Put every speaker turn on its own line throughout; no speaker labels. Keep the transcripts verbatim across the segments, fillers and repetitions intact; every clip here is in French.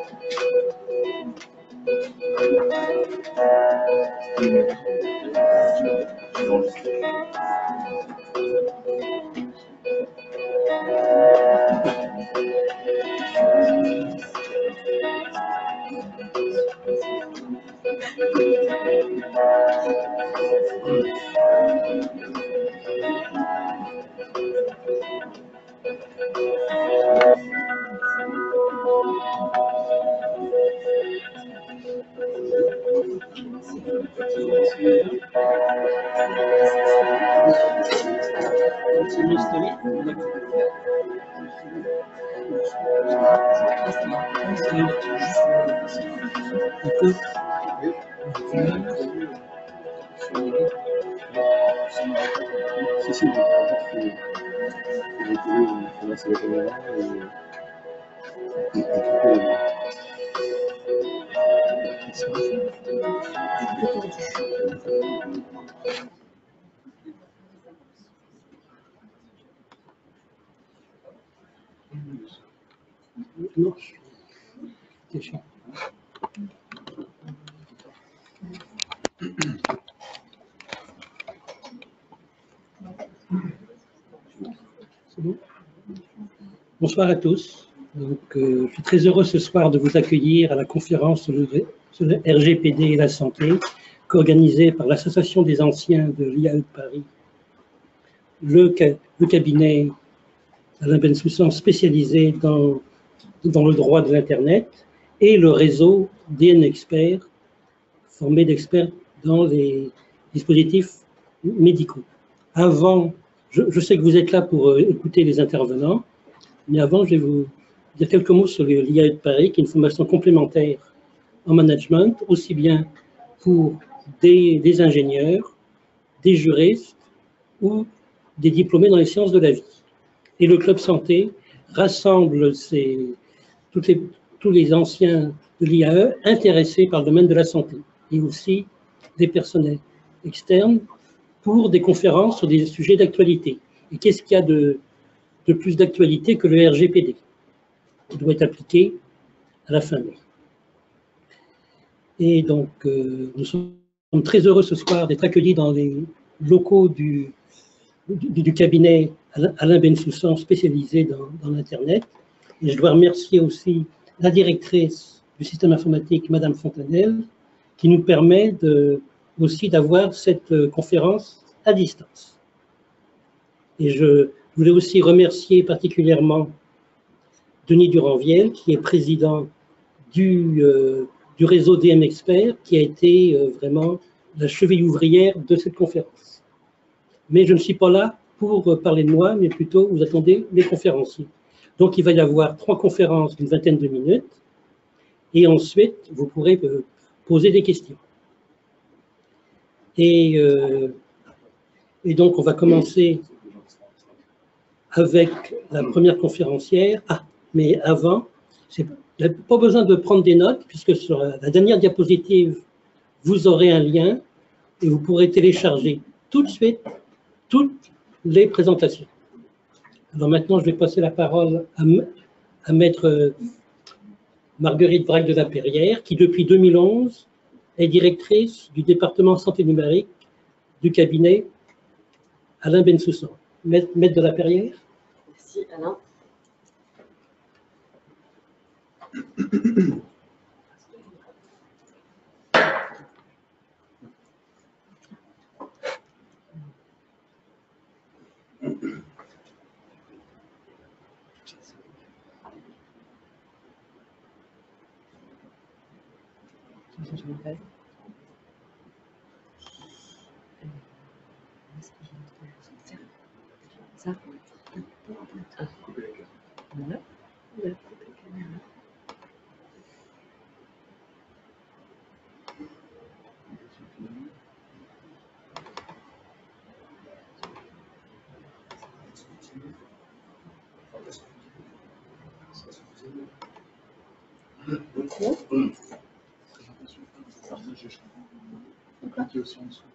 Si, si,
Non, c'est chiant. C'est bon. Bonsoir à tous. Donc, euh, je suis très heureux ce soir de vous accueillir à la conférence sur le, sur le R G P D et la santé, co-organisée par l'Association des anciens de l'I A E de Paris, le, le cabinet Alain Bensoussan spécialisé dans, dans le droit de l'Internet et le réseau D N Experts, formé d'experts dans les dispositifs médicaux. Avant, je, je sais que vous êtes là pour euh, écouter les intervenants, mais avant, je vais vous dire quelques mots sur l'I A E de Paris, qui est une formation complémentaire en management, aussi bien pour des, des ingénieurs, des juristes ou des diplômés dans les sciences de la vie. Et le Club Santé rassemble ces, toutes les, tous les anciens de l'I A E intéressés par le domaine de la santé et aussi des personnels externes pour des conférences sur des sujets d'actualité. Et qu'est-ce qu'il y a de, de plus d'actualité que le R G P D, qui doit être appliqué à la fin mai. Et donc, euh, nous sommes très heureux ce soir d'être accueillis dans les locaux du, du, du cabinet Alain Bensoussan, spécialisé dans, dans l'Internet. Et je dois remercier aussi la directrice du système informatique, Madame Fontanelle, qui nous permet de, aussi d'avoir cette conférence à distance. Et je voulais aussi remercier particulièrement Denis Duranviel, qui est président du, euh, du réseau D M Experts, qui a été euh, vraiment la cheville ouvrière de cette conférence. Mais je ne suis pas là pour parler de moi, mais plutôt, vous attendez les conférenciers. Donc, il va y avoir trois conférences d'une vingtaine de minutes, et ensuite, vous pourrez euh, poser des questions. Et, euh, et donc, on va commencer avec la première conférencière. Ah, mais avant, il n'y a pas besoin de prendre des notes, puisque sur la dernière diapositive, vous aurez un lien et vous pourrez télécharger tout de suite toutes les présentations. Alors maintenant, je vais passer la parole à, à maître Marguerite Braque de la Perrière, qui depuis deux mille onze est directrice du département santé numérique du cabinet Alain Bensoussan. Maître, maître de la Perrière.
Merci Alain. Ça. Ah. Voilà. Voilà.
Qui est aussi en dessous.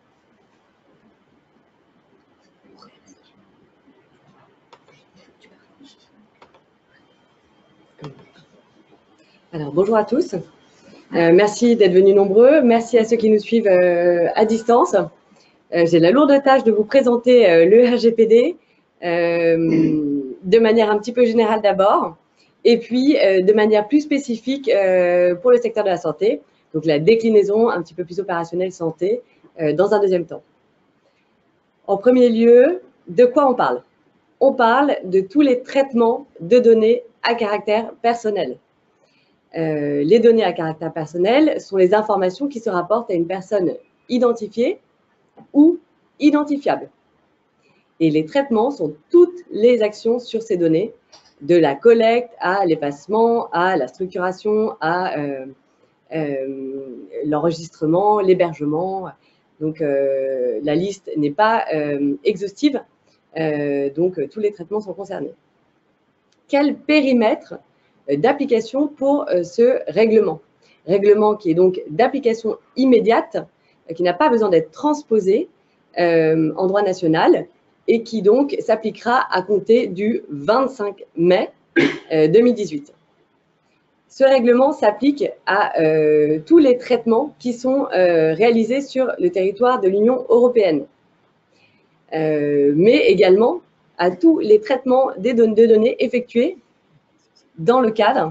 Alors, bonjour à tous. Euh, merci d'être venus nombreux. Merci à ceux qui nous suivent euh, à distance. Euh, J'ai la lourde tâche de vous présenter euh, le R G P D euh, de manière un petit peu générale d'abord, et puis euh, de manière plus spécifique euh, pour le secteur de la santé, donc la déclinaison un petit peu plus opérationnelle santé euh, dans un deuxième temps. En premier lieu, de quoi on parle? On parle de tous les traitements de données à caractère personnel. Euh, les données à caractère personnel sont les informations qui se rapportent à une personne identifiée ou identifiable. Et les traitements sont toutes les actions sur ces données, de la collecte à l'effacement, à la structuration, à euh, euh, l'enregistrement, l'hébergement. Donc, euh, la liste n'est pas euh, exhaustive, euh, donc tous les traitements sont concernés. Quel périmètre d'application pour euh, ce règlement? Règlement qui est donc d'application immédiate, euh, qui n'a pas besoin d'être transposé euh, en droit national et qui donc s'appliquera à compter du vingt-cinq mai euh, deux mille dix-huit. Ce règlement s'applique à euh, tous les traitements qui sont euh, réalisés sur le territoire de l'Union européenne, euh, mais également à tous les traitements des don- de données effectués dans le cadre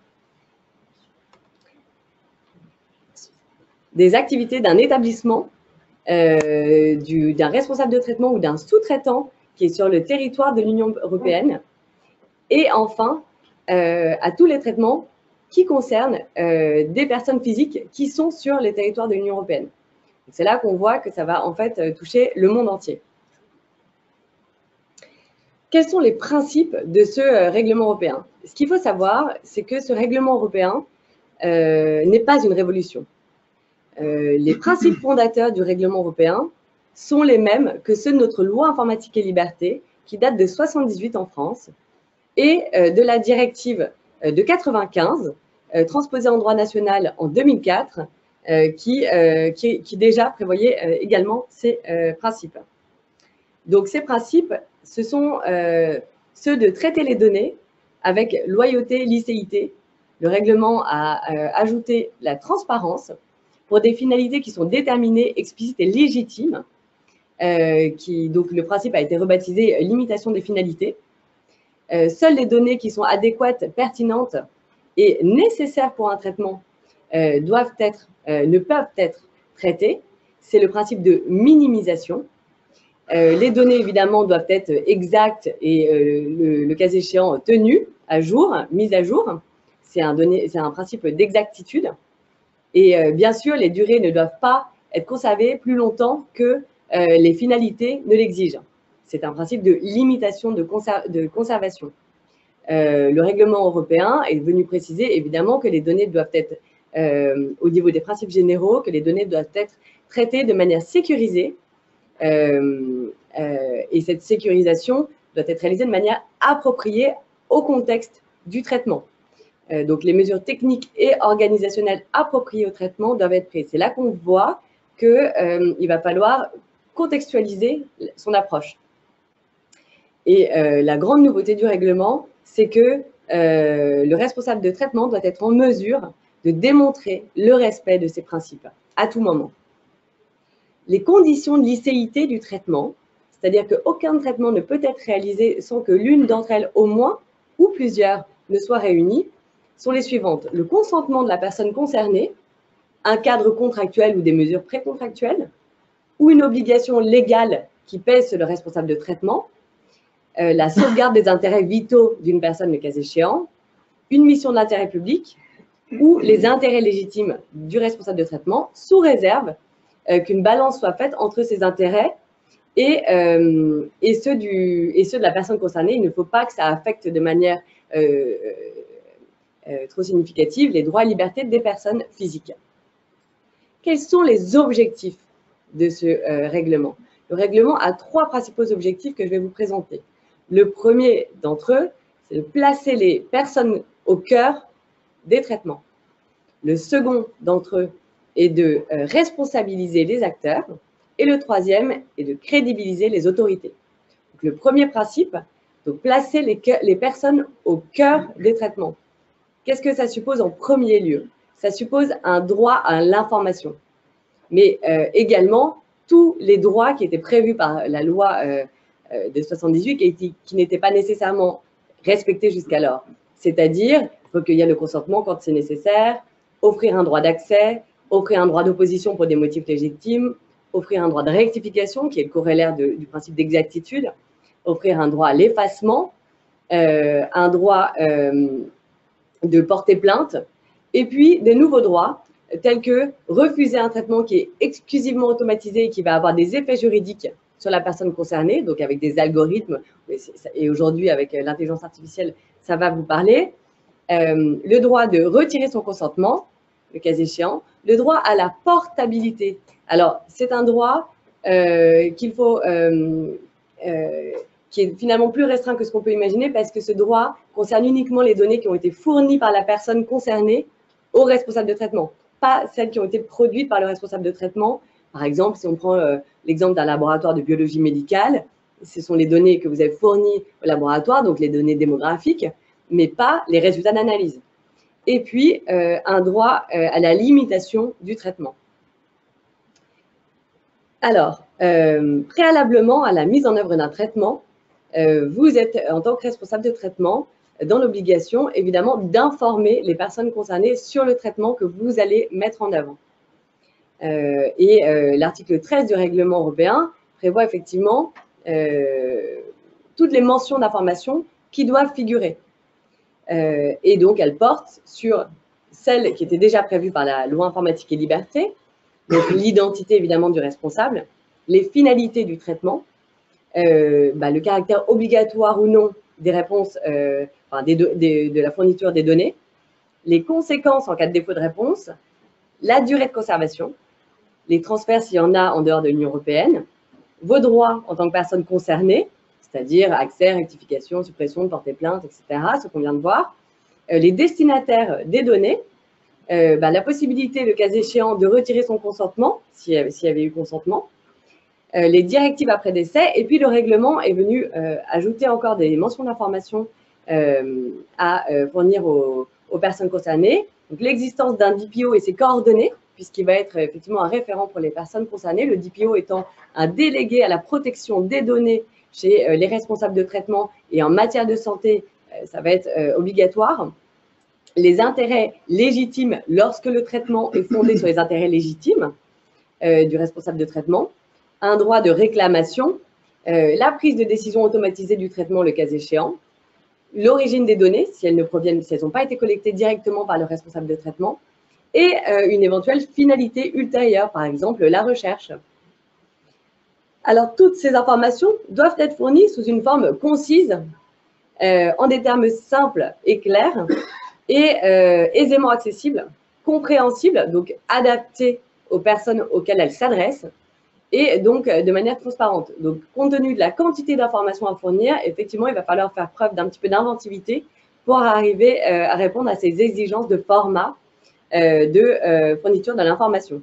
des activités d'un établissement, euh, du- d'un responsable de traitement ou d'un sous-traitant qui est sur le territoire de l'Union européenne, et enfin euh, à tous les traitements qui concernent euh, des personnes physiques qui sont sur les territoires de l'Union européenne. C'est là qu'on voit que ça va en fait toucher le monde entier. Quels sont les principes de ce euh, règlement européen? Ce qu'il faut savoir, c'est que ce règlement européen euh, n'est pas une révolution. Euh, les principes fondateurs du règlement européen sont les mêmes que ceux de notre loi informatique et liberté, qui date de soixante-dix-huit en France, et euh, de la directive euh, de quatre-vingt-quinze, euh, transposée en droit national en deux mille quatre, euh, qui, euh, qui, qui déjà prévoyait euh, également ces euh, principes. Donc, ces principes, ce sont euh, ceux de traiter les données avec loyauté, licéité. Le règlement a euh, ajouté la transparence pour des finalités qui sont déterminées, explicites et légitimes. Euh, qui, donc, le principe a été rebaptisé euh, limitation des finalités. Euh, seules les données qui sont adéquates, pertinentes et nécessaires pour un traitement euh, doivent être, euh, ne peuvent être traitées. C'est le principe de minimisation. Euh, les données, évidemment, doivent être exactes et, euh, le, le cas échéant, tenues à jour, mises à jour. C'est un, un principe d'exactitude. Et euh, bien sûr, les durées ne doivent pas être conservées plus longtemps que euh, les finalités ne l'exigent. C'est un principe de limitation de, conser de conservation. Euh, le règlement européen est venu préciser évidemment que les données doivent être, euh, au niveau des principes généraux, que les données doivent être traitées de manière sécurisée. Euh, euh, et cette sécurisation doit être réalisée de manière appropriée au contexte du traitement. Euh, donc, les mesures techniques et organisationnelles appropriées au traitement doivent être prises. C'est là qu'on voit qu'il euh, va falloir contextualiser son approche. Et euh, la grande nouveauté du règlement, c'est que euh, le responsable de traitement doit être en mesure de démontrer le respect de ces principes à tout moment. Les conditions de licéité du traitement, c'est-à-dire qu'aucun traitement ne peut être réalisé sans que l'une d'entre elles, au moins, ou plusieurs, ne soient réunies, sont les suivantes. Le consentement de la personne concernée, un cadre contractuel ou des mesures précontractuelles, ou une obligation légale qui pèse sur le responsable de traitement, euh, la sauvegarde des intérêts vitaux d'une personne, le cas échéant, une mission d'intérêt public, ou les intérêts légitimes du responsable de traitement, sous réserve euh, qu'une balance soit faite entre ces intérêts et, euh, et, ceux du, et ceux de la personne concernée. Il ne faut pas que ça affecte de manière euh, euh, trop significative les droits et libertés des personnes physiques. Quels sont les objectifs de ce euh, règlement? Le règlement a trois principaux objectifs que je vais vous présenter. Le premier d'entre eux, c'est de placer les personnes au cœur des traitements. Le second d'entre eux est de euh, responsabiliser les acteurs. Et le troisième est de crédibiliser les autorités. Donc, le premier principe, donc placer les, les personnes au cœur des traitements. Qu'est-ce que ça suppose en premier lieu? Ça suppose un droit à l'information, mais euh, également tous les droits qui étaient prévus par la loi euh, euh, de soixante-dix-huit qui, qui n'étaient pas nécessairement respectés jusqu'alors. C'est-à-dire recueillir le consentement quand c'est nécessaire, offrir un droit d'accès, offrir un droit d'opposition pour des motifs légitimes, offrir un droit de rectification qui est le corollaire de, du principe d'exactitude, offrir un droit à l'effacement, euh, un droit euh, de porter plainte, et puis de nouveaux droits tels que refuser un traitement qui est exclusivement automatisé et qui va avoir des effets juridiques sur la personne concernée, donc avec des algorithmes, et aujourd'hui avec l'intelligence artificielle, ça va vous parler, euh, le droit de retirer son consentement, le cas échéant, le droit à la portabilité. Alors, c'est un droit euh, qu'il faut, euh, euh, qui est finalement plus restreint que ce qu'on peut imaginer parce que ce droit concerne uniquement les données qui ont été fournies par la personne concernée au responsable de traitement, pas celles qui ont été produites par le responsable de traitement. Par exemple, si on prend euh, l'exemple d'un laboratoire de biologie médicale, ce sont les données que vous avez fournies au laboratoire, donc les données démographiques, mais pas les résultats d'analyse. Et puis, euh, un droit euh, à la limitation du traitement. Alors, euh, préalablement à la mise en œuvre d'un traitement, euh, vous êtes, en tant que responsable de traitement, dans l'obligation, évidemment, d'informer les personnes concernées sur le traitement que vous allez mettre en œuvre. Euh, et euh, l'article treize du règlement européen prévoit effectivement euh, toutes les mentions d'information qui doivent figurer. Euh, et donc, elle porte sur celles qui étaient déjà prévues par la loi informatique et liberté, donc l'identité évidemment du responsable, les finalités du traitement, euh, bah, le caractère obligatoire ou non des réponses, euh, enfin, des, des, de la fourniture des données, les conséquences en cas de défaut de réponse, la durée de conservation, les transferts s'il y en a en dehors de l'Union européenne, vos droits en tant que personne concernée, c'est-à-dire accès, rectification, suppression, porter plainte, et cetera, ce qu'on vient de voir, euh, les destinataires des données, euh, bah, la possibilité, le cas échéant, de retirer son consentement, s'il y, s'il y avait eu consentement, euh, les directives après décès, et puis le règlement est venu euh, ajouter encore des mentions d'information euh, à euh, fournir aux, aux personnes concernées, donc l'existence d'un D P O et ses coordonnées, puisqu'il va être effectivement un référent pour les personnes concernées, le D P O étant un délégué à la protection des données chez euh, les responsables de traitement, et en matière de santé, euh, ça va être euh, obligatoire. Les intérêts légitimes lorsque le traitement est fondé sur les intérêts légitimes euh, du responsable de traitement, un droit de réclamation, euh, la prise de décision automatisée du traitement le cas échéant, l'origine des données, si elles ne proviennent, si elles n'ont pas été collectées directement par le responsable de traitement, et euh, une éventuelle finalité ultérieure, par exemple la recherche. Alors, toutes ces informations doivent être fournies sous une forme concise, euh, en des termes simples et clairs, et euh, aisément accessibles, compréhensibles, donc adaptées aux personnes auxquelles elles s'adressent, et donc de manière transparente. Donc, compte tenu de la quantité d'informations à fournir, effectivement, il va falloir faire preuve d'un petit peu d'inventivité pour arriver euh, à répondre à ces exigences de format euh, de euh, fourniture de l'information.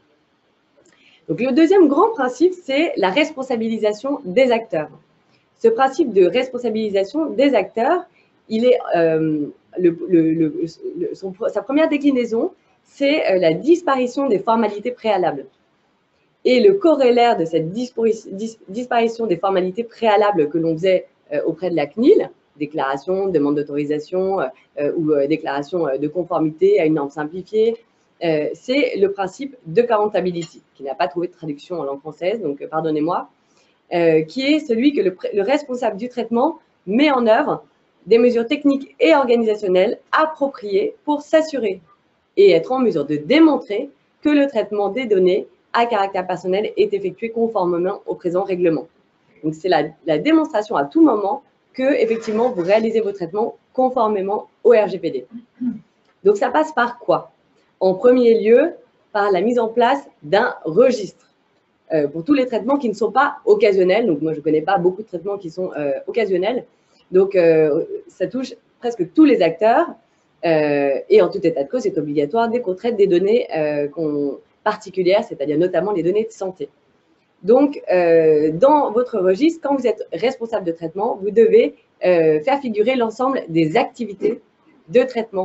Donc, le deuxième grand principe, c'est la responsabilisation des acteurs. Ce principe de responsabilisation des acteurs, il est, euh, le, le, le, le, son, sa première déclinaison, c'est euh, la disparition des formalités préalables. Et le corollaire de cette disparition des formalités préalables que l'on faisait euh, auprès de la C N I L, déclaration, demande d'autorisation euh, ou euh, déclaration de conformité à une norme simplifiée, euh, c'est le principe de accountability, qui n'a pas trouvé de traduction en langue française, donc euh, pardonnez-moi, euh, qui est celui que le, le responsable du traitement met en œuvre des mesures techniques et organisationnelles appropriées pour s'assurer et être en mesure de démontrer que le traitement des données à caractère personnel est effectué conformément au présent règlement. Donc, c'est la, la démonstration à tout moment que, effectivement, vous réalisez vos traitements conformément au R G P D. Donc, ça passe par quoi? En premier lieu, par la mise en place d'un registre euh, pour tous les traitements qui ne sont pas occasionnels. Donc, moi, je ne connais pas beaucoup de traitements qui sont euh, occasionnels. Donc, euh, ça touche presque tous les acteurs. Euh, et en tout état de cause, c'est obligatoire dès qu'on traite des données euh, qu'on particulières, c'est-à-dire notamment les données de santé. Donc, euh, dans votre registre, quand vous êtes responsable de traitement, vous devez euh, faire figurer l'ensemble des activités de traitement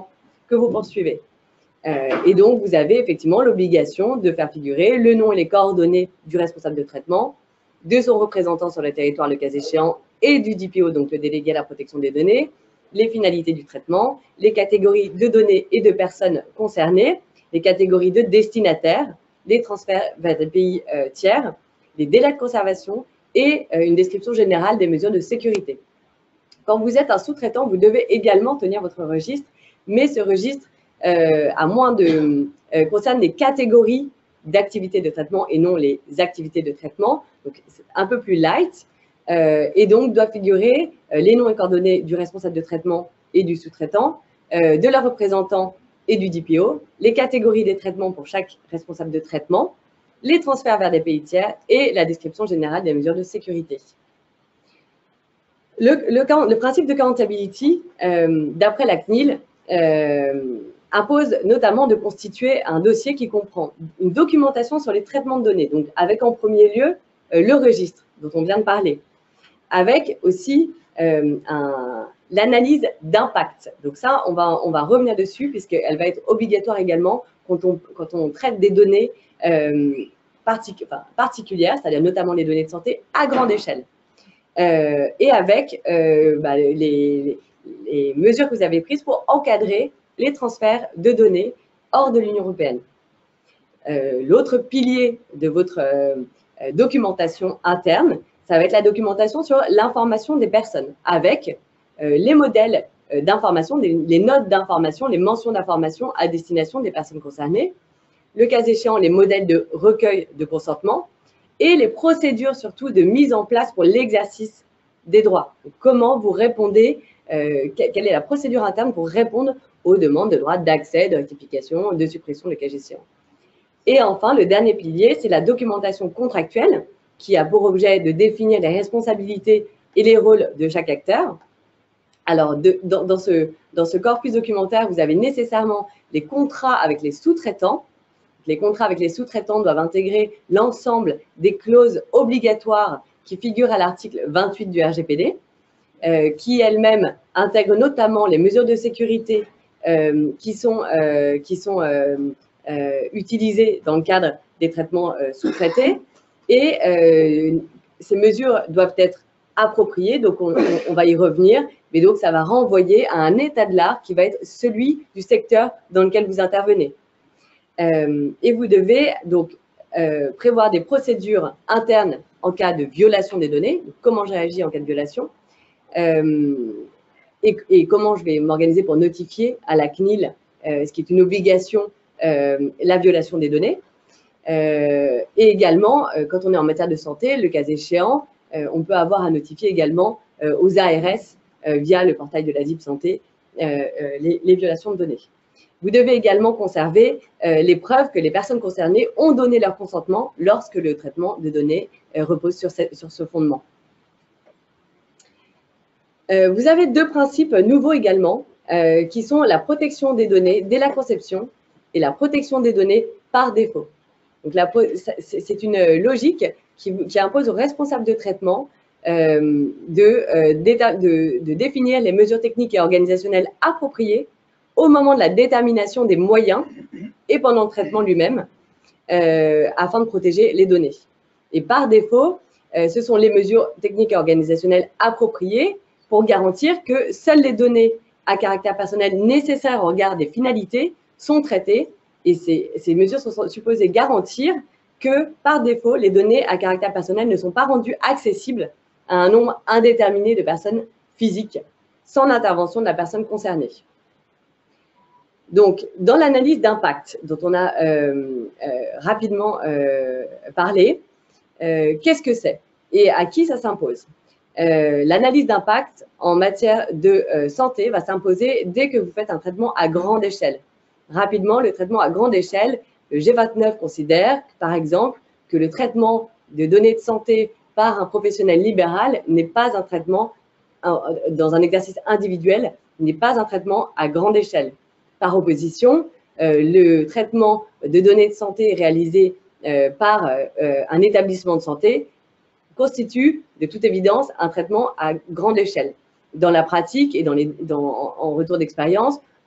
que vous poursuivez. Euh, et donc, vous avez effectivement l'obligation de faire figurer le nom et les coordonnées du responsable de traitement, de son représentant sur le territoire, le cas échéant, et du D P O, donc le délégué à la protection des données, les finalités du traitement, les catégories de données et de personnes concernées, les catégories de destinataires, les transferts vers des pays euh, tiers, les délais de conservation et euh, une description générale des mesures de sécurité. Quand vous êtes un sous-traitant, vous devez également tenir votre registre, mais ce registre, euh, à moins de, euh, concerne les catégories d'activités de traitement et non les activités de traitement, donc c'est un peu plus light, euh, et donc doit figurer euh, les noms et coordonnées du responsable de traitement et du sous-traitant, euh, de leur représentant et du D P O, les catégories des traitements pour chaque responsable de traitement, les transferts vers des pays tiers et la description générale des mesures de sécurité. Le, le, le principe de accountability, euh, d'après la C N I L, euh, impose notamment de constituer un dossier qui comprend une documentation sur les traitements de données, donc avec en premier lieu euh, le registre dont on vient de parler, avec aussi euh, l'analyse d'impact. Donc ça, on va, on va revenir dessus puisqu'elle va être obligatoire également quand on, quand on traite des données euh, partic enfin, particulières, c'est-à-dire notamment les données de santé à grande échelle. Euh, et avec euh, bah, les, les, les mesures que vous avez prises pour encadrer les transferts de données hors de l'Union européenne. Euh, L'autre pilier de votre euh, documentation interne, ça va être la documentation sur l'information des personnes, avec euh, les modèles euh, d'information, les notes d'information, les mentions d'information à destination des personnes concernées, le cas échéant, les modèles de recueil de consentement, et les procédures surtout de mise en place pour l'exercice des droits. Donc, comment vous répondez, euh, quelle est la procédure interne pour répondre aux demandes de droits d'accès, de rectification, de suppression, le cas échéant. Et enfin, le dernier pilier, c'est la documentation contractuelle qui a pour objet de définir les responsabilités et les rôles de chaque acteur. Alors, de, dans, dans, ce, dans ce corpus documentaire, vous avez nécessairement les contrats avec les sous-traitants. Les contrats avec les sous-traitants doivent intégrer l'ensemble des clauses obligatoires qui figurent à l'article vingt-huit du R G P D, euh, qui elles-mêmes intègrent notamment les mesures de sécurité euh, qui sont, euh, qui sont euh, euh, utilisées dans le cadre des traitements euh, sous-traités. Et euh, ces mesures doivent être appropriées, donc on, on va y revenir, mais donc ça va renvoyer à un état de l'art qui va être celui du secteur dans lequel vous intervenez. Euh, et vous devez donc euh, prévoir des procédures internes en cas de violation des données, donc comment je réagis en cas de violation, euh, et, et comment je vais m'organiser pour notifier à la C N I L, euh, ce qui est une obligation, euh, la violation des données. Euh, et également, euh, quand on est en matière de santé, le cas échéant, euh, on peut avoir à notifier également euh, aux A R S euh, via le portail de la Z I P Santé euh, euh, les, les violations de données. Vous devez également conserver euh, les preuves que les personnes concernées ont donné leur consentement lorsque le traitement de données euh, repose sur ce, sur ce fondement. Euh, vous avez deux principes nouveaux également, euh, qui sont la protection des données dès la conception et la protection des données par défaut. Donc, c'est une logique qui, qui impose aux responsables de traitement euh, de, euh, de, de définir les mesures techniques et organisationnelles appropriées au moment de la détermination des moyens et pendant le traitement lui-même, euh, afin de protéger les données. Et par défaut, euh, ce sont les mesures techniques et organisationnelles appropriées pour garantir que seules les données à caractère personnel nécessaires au regard des finalités sont traitées. Et ces, ces mesures sont supposées garantir que, par défaut, les données à caractère personnel ne sont pas rendues accessibles à un nombre indéterminé de personnes physiques, sans l'intervention de la personne concernée. Donc, dans l'analyse d'impact, dont on a euh, euh, rapidement euh, parlé, euh, qu'est-ce que c'est et à qui ça s'impose? euh, L'analyse d'impact en matière de euh, santé va s'imposer dès que vous faites un traitement à grande échelle. Rapidement, le traitement à grande échelle, le G vingt-neuf considère, par exemple, que le traitement de données de santé par un professionnel libéral n'est pas un traitement dans un exercice individuel, n'est pas un traitement à grande échelle. Par opposition, euh, le traitement de données de santé réalisé euh, par euh, un établissement de santé constitue de toute évidence un traitement à grande échelle. Dans la pratique et dans les, dans, en retour d'expérience,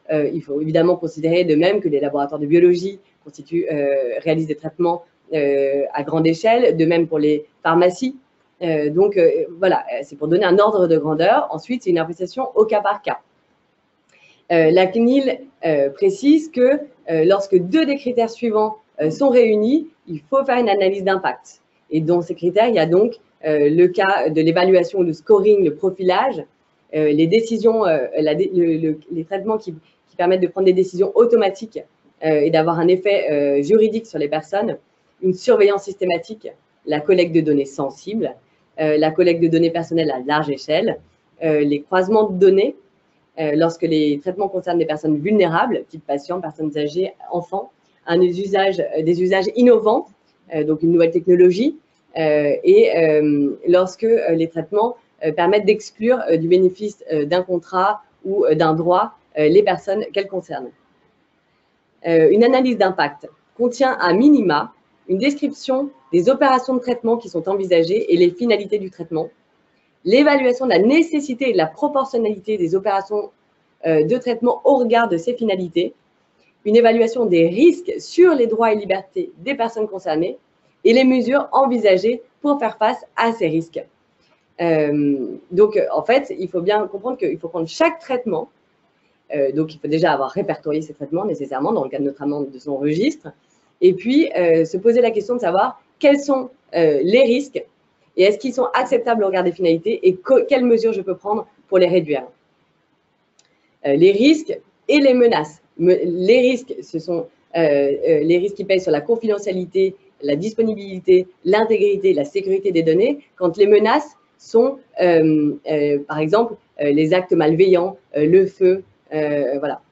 euh, il faut évidemment considérer de même que les laboratoires de biologie constituent, euh, réalisent des traitements euh, à grande échelle, de même pour les pharmacies. Euh, donc euh, voilà, c'est pour donner un ordre de grandeur. Ensuite, c'est une appréciation au cas par cas. Euh, la C N I L euh, précise que euh, lorsque deux des critères suivants euh, sont réunis, il faut faire une analyse d'impact. Et dans ces critères, il y a donc euh, le cas de l'évaluation, le scoring, le profilage, euh, les décisions, euh, la, le, le, les traitements qui, qui permettent de prendre des décisions automatiques euh, et d'avoir un effet euh, juridique sur les personnes, une surveillance systématique, la collecte de données sensibles, euh, la collecte de données personnelles à large échelle, euh, les croisements de données, euh, lorsque les traitements concernent des personnes vulnérables, type patients, personnes âgées, enfants, un usage, des usages innovants, euh, donc une nouvelle technologie, euh, et euh, lorsque euh, les traitements euh, permettent d'exclure euh, du bénéfice euh, d'un contrat ou euh, d'un droit euh, les personnes qu'elles concernent. Euh, une analyse d'impact contient à minima une description des opérations de traitement qui sont envisagées et les finalités du traitement, l'évaluation de la nécessité et de la proportionnalité des opérations euh, de traitement au regard de ces finalités, une évaluation des risques sur les droits et libertés des personnes concernées et les mesures envisagées pour faire face à ces risques. Euh, donc, en fait, il faut bien comprendre qu'il faut prendre chaque traitement. Euh, donc, il faut déjà avoir répertorié ces traitements nécessairement dans le cadre notamment de son registre. Et puis, euh, se poser la question de savoir quels sont euh, les risques et est-ce qu'ils sont acceptables au regard des finalités et quelles mesures je peux prendre pour les réduire. Euh, les risques et les menaces. Me les risques, ce sont euh, euh, les risques qui pèsent sur la confidentialité, la disponibilité, l'intégrité, la sécurité des données, quand les menaces sont, euh, euh, par exemple, euh, les actes malveillants, euh, le feu, euh, voilà.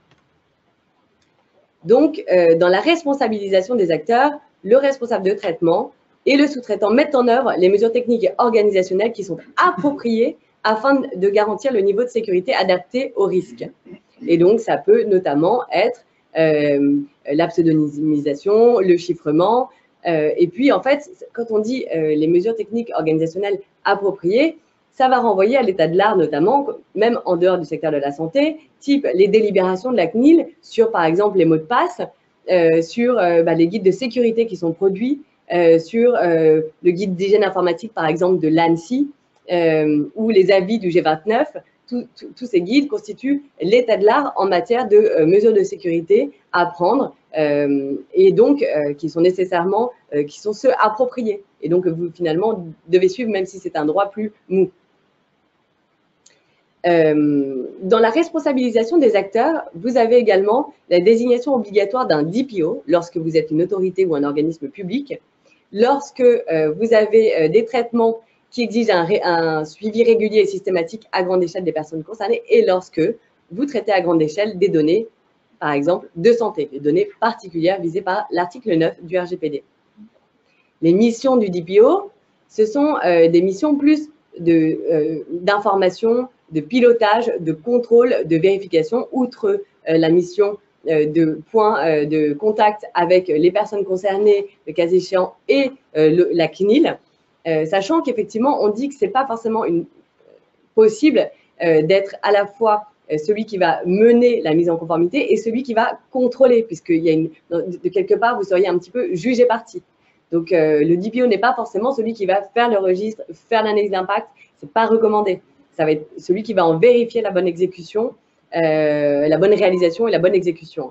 Donc, euh, dans la responsabilisation des acteurs, le responsable de traitement et le sous-traitant mettent en œuvre les mesures techniques et organisationnelles qui sont appropriées afin de garantir le niveau de sécurité adapté au risque. Et donc, ça peut notamment être euh, la pseudonymisation, le chiffrement. Euh, et puis, en fait, quand on dit euh, les mesures techniques organisationnelles appropriées, ça va renvoyer à l'état de l'art notamment, même en dehors du secteur de la santé, type les délibérations de la C N I L sur, par exemple, les mots de passe, euh, sur euh, bah, les guides de sécurité qui sont produits, euh, sur euh, le guide d'hygiène informatique, par exemple, de l'ANSSI, euh, ou les avis du G vingt-neuf. Tous ces guides constituent l'état de l'art en matière de euh, mesures de sécurité à prendre euh, et donc euh, qui sont nécessairement, euh, qui sont ceux appropriés. Et donc, vous finalement devez suivre même si c'est un droit plus mou. Euh, dans la responsabilisation des acteurs, vous avez également la désignation obligatoire d'un D P O lorsque vous êtes une autorité ou un organisme public, lorsque euh, vous avez euh, des traitements qui exigent un, un suivi régulier et systématique à grande échelle des personnes concernées et lorsque vous traitez à grande échelle des données, par exemple, de santé, des données particulières visées par l'article neuf du R G P D. Les missions du D P O, ce sont euh, des missions plus d'information, de, euh, de pilotage, de contrôle, de vérification, outre euh, la mission euh, de point euh, de contact avec les personnes concernées, le cas échéant, et euh, le, la C N I L. Euh, sachant qu'effectivement, on dit que ce n'est pas forcément une, possible euh, d'être à la fois euh, celui qui va mener la mise en conformité et celui qui va contrôler, puisqu'il y a une, de quelque part, vous seriez un petit peu jugé parti. Donc, euh, le D P O n'est pas forcément celui qui va faire le registre, faire l'analyse d'impact, ce n'est pas recommandé. Ça va être celui qui va en vérifier la bonne exécution, euh, la bonne réalisation et la bonne exécution.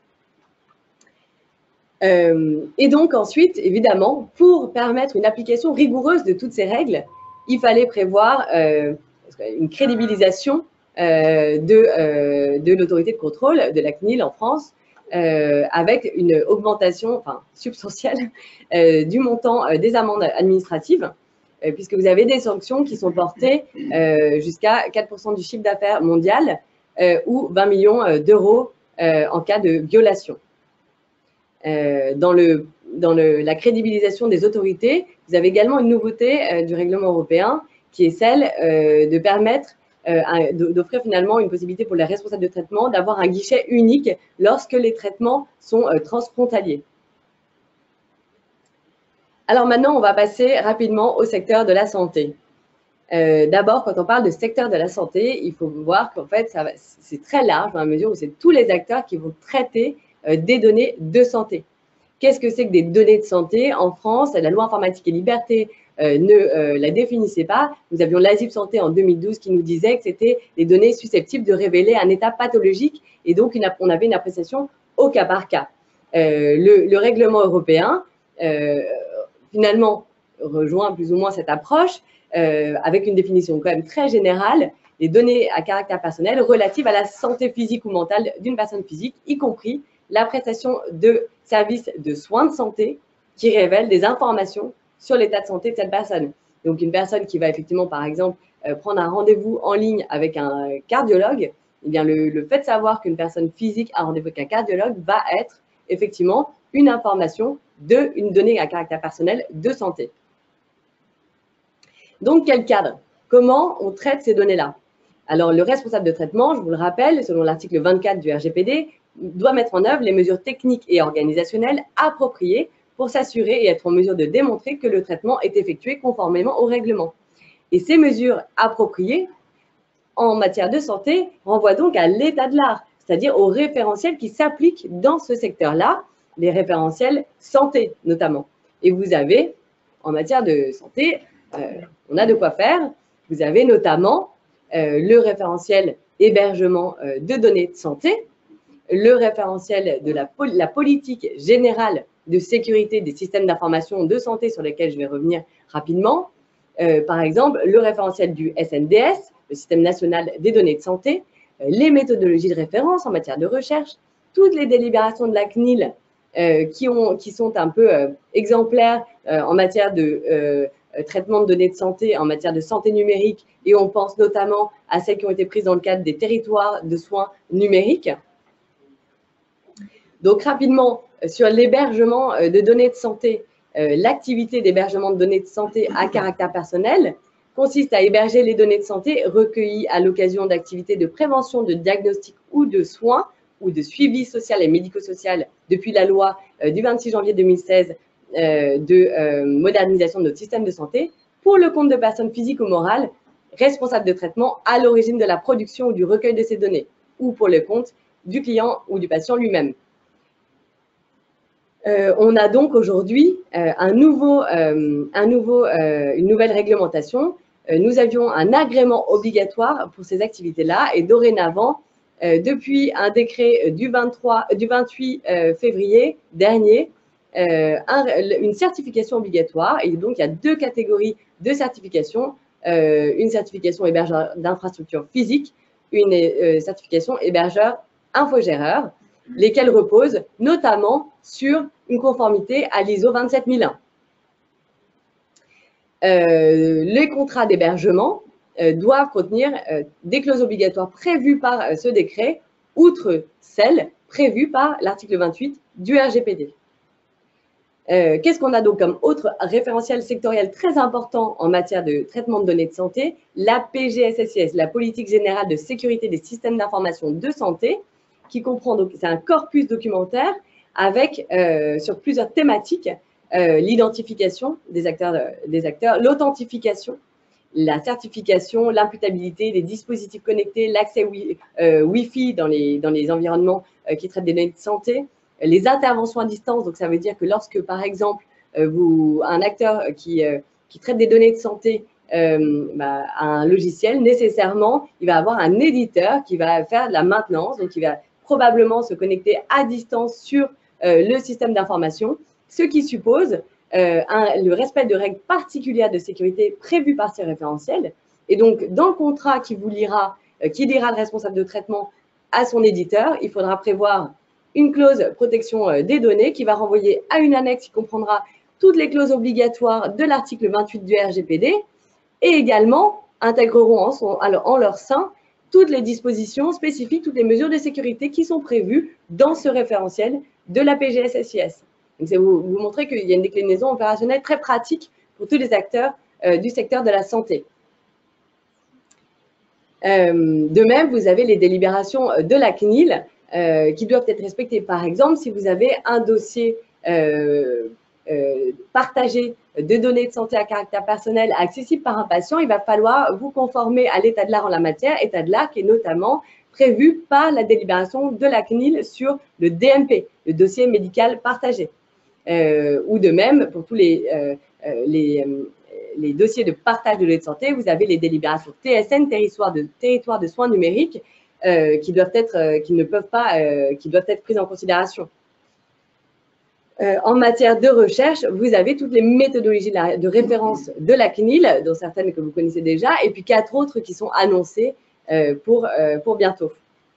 Euh, et donc ensuite, évidemment, pour permettre une application rigoureuse de toutes ces règles, il fallait prévoir euh, une crédibilisation euh, de, euh, de l'autorité de contrôle de la C N I L en France, euh, avec une augmentation enfin, substantielle euh, du montant euh, des amendes administratives, euh, puisque vous avez des sanctions qui sont portées euh, jusqu'à quatre pour cent du chiffre d'affaires mondial euh, ou vingt millions d'euros euh, en cas de violation. Euh, dans le, dans le, la crédibilisation des autorités, vous avez également une nouveauté euh, du règlement européen qui est celle euh, de permettre, euh, d'offrir finalement une possibilité pour les responsables de traitement d'avoir un guichet unique lorsque les traitements sont euh, transfrontaliers. Alors maintenant, on va passer rapidement au secteur de la santé. Euh, D'abord, quand on parle de secteur de la santé, il faut voir qu'en fait, c'est très large dans la mesure où c'est tous les acteurs qui vont traiter euh, des données de santé. Qu'est-ce que c'est que des données de santé? En France, la loi informatique et liberté euh, ne euh, la définissait pas. Nous avions l'A S I P Santé en deux mille douze qui nous disait que c'était des données susceptibles de révéler un état pathologique et donc une, on avait une appréciation au cas par cas. Euh, le, le règlement européen, euh, finalement, rejoint plus ou moins cette approche euh, avec une définition quand même très générale des données à caractère personnel relatives à la santé physique ou mentale d'une personne physique, y compris la prestation de services de soins de santé qui révèlent des informations sur l'état de santé de cette personne. Donc, une personne qui va effectivement, par exemple, euh, prendre un rendez-vous en ligne avec un cardiologue, eh bien, le, le fait de savoir qu'une personne physique a un rendez-vous avec un cardiologue va être effectivement une information de une donnée à caractère personnel de santé. Donc, quel cadre? Comment on traite ces données-là? Alors, le responsable de traitement, je vous le rappelle, selon l'article vingt-quatre du R G P D, doit mettre en œuvre les mesures techniques et organisationnelles appropriées pour s'assurer et être en mesure de démontrer que le traitement est effectué conformément au règlement. Et ces mesures appropriées en matière de santé renvoient donc à l'état de l'art, c'est-à-dire aux référentiels qui s'appliquent dans ce secteur-là, les référentiels santé notamment. Et vous avez, en matière de santé, euh, on a de quoi faire. Vous avez notamment euh, le référentiel hébergement euh, de données de santé, le référentiel de la, pol la politique générale de sécurité des systèmes d'information de santé sur lesquels je vais revenir rapidement. Euh, par exemple, le référentiel du S N D S, le système national des données de santé, euh, les méthodologies de référence en matière de recherche, toutes les délibérations de la C N I L euh, qui, ont, qui sont un peu euh, exemplaires euh, en matière de euh, traitement de données de santé, en matière de santé numérique, et on pense notamment à celles qui ont été prises dans le cadre des territoires de soins numériques. Donc, rapidement, sur l'hébergement de données de santé, euh, l'activité d'hébergement de données de santé à caractère personnel consiste à héberger les données de santé recueillies à l'occasion d'activités de prévention, de diagnostic ou de soins ou de suivi social et médico-social depuis la loi euh, du vingt-six janvier deux mille seize euh, de euh, modernisation de notre système de santé pour le compte de personnes physiques ou morales responsables de traitement à l'origine de la production ou du recueil de ces données ou pour le compte du client ou du patient lui-même. Euh, on a donc aujourd'hui euh, un nouveau, euh, un nouveau, euh, une nouvelle réglementation. Euh, nous avions un agrément obligatoire pour ces activités-là et dorénavant, euh, depuis un décret du, vingt-trois, du vingt-huit euh, février dernier, euh, un, une certification obligatoire. Et donc, il y a deux catégories de certification. Euh, une certification hébergeur d'infrastructure physique, une euh, certification hébergeur infogéreur, lesquelles reposent notamment sur une conformité à l'I S O vingt-sept mille un. Euh, les contrats d'hébergement euh, doivent contenir euh, des clauses obligatoires prévues par euh, ce décret, outre celles prévues par l'article vingt-huit du R G P D. Euh, Qu'est-ce qu'on a donc comme autre référentiel sectoriel très important en matière de traitement de données de santé? La P G S S I S, la politique générale de sécurité des systèmes d'information de santé, qui comprend donc, c'est un corpus documentaire avec, euh, sur plusieurs thématiques, euh, l'identification des acteurs, des acteurs, l'authentification, la certification, l'imputabilité, les dispositifs connectés, l'accès wi euh, Wi-Fi dans les, dans les environnements euh, qui traitent des données de santé, les interventions à distance. Donc, ça veut dire que lorsque, par exemple, euh, vous, un acteur qui, euh, qui traite des données de santé euh, bah, a un logiciel, nécessairement, il va avoir un éditeur qui va faire de la maintenance, donc il va probablement se connecter à distance sur euh, le système d'information, ce qui suppose euh, un, le respect de règles particulières de sécurité prévues par ces référentiels. Et donc, dans le contrat qui vous lira, euh, qui dira le responsable de traitement à son éditeur, il faudra prévoir une clause protection euh, des données qui va renvoyer à une annexe qui comprendra toutes les clauses obligatoires de l'article vingt-huit du R G P D et également intégreront en, son, alors, en leur sein toutes les dispositions spécifiques, toutes les mesures de sécurité qui sont prévues dans ce référentiel de la P G S S I S. Donc, c'est vous, vous montrer qu'il y a une déclinaison opérationnelle très pratique pour tous les acteurs euh, du secteur de la santé. Euh, de même, vous avez les délibérations de la C N I L euh, qui doivent être respectées. Par exemple, si vous avez un dossier euh, euh, partager de données de santé à caractère personnel accessibles par un patient, il va falloir vous conformer à l'état de l'art en la matière, état de l'art qui est notamment prévu par la délibération de la C N I L sur le D M P, le dossier médical partagé. Euh, ou de même, pour tous les, euh, les, euh, les dossiers de partage de données de santé, vous avez les délibérations T S N, territoire de, territoire de soins numériques, euh, qui doivent être, euh, qui ne peuvent pas, euh, qui doivent être prises en considération. Euh, en matière de recherche, vous avez toutes les méthodologies de, la, de référence de la C N I L, dont certaines que vous connaissez déjà, et puis quatre autres qui sont annoncées euh, pour, euh, pour bientôt.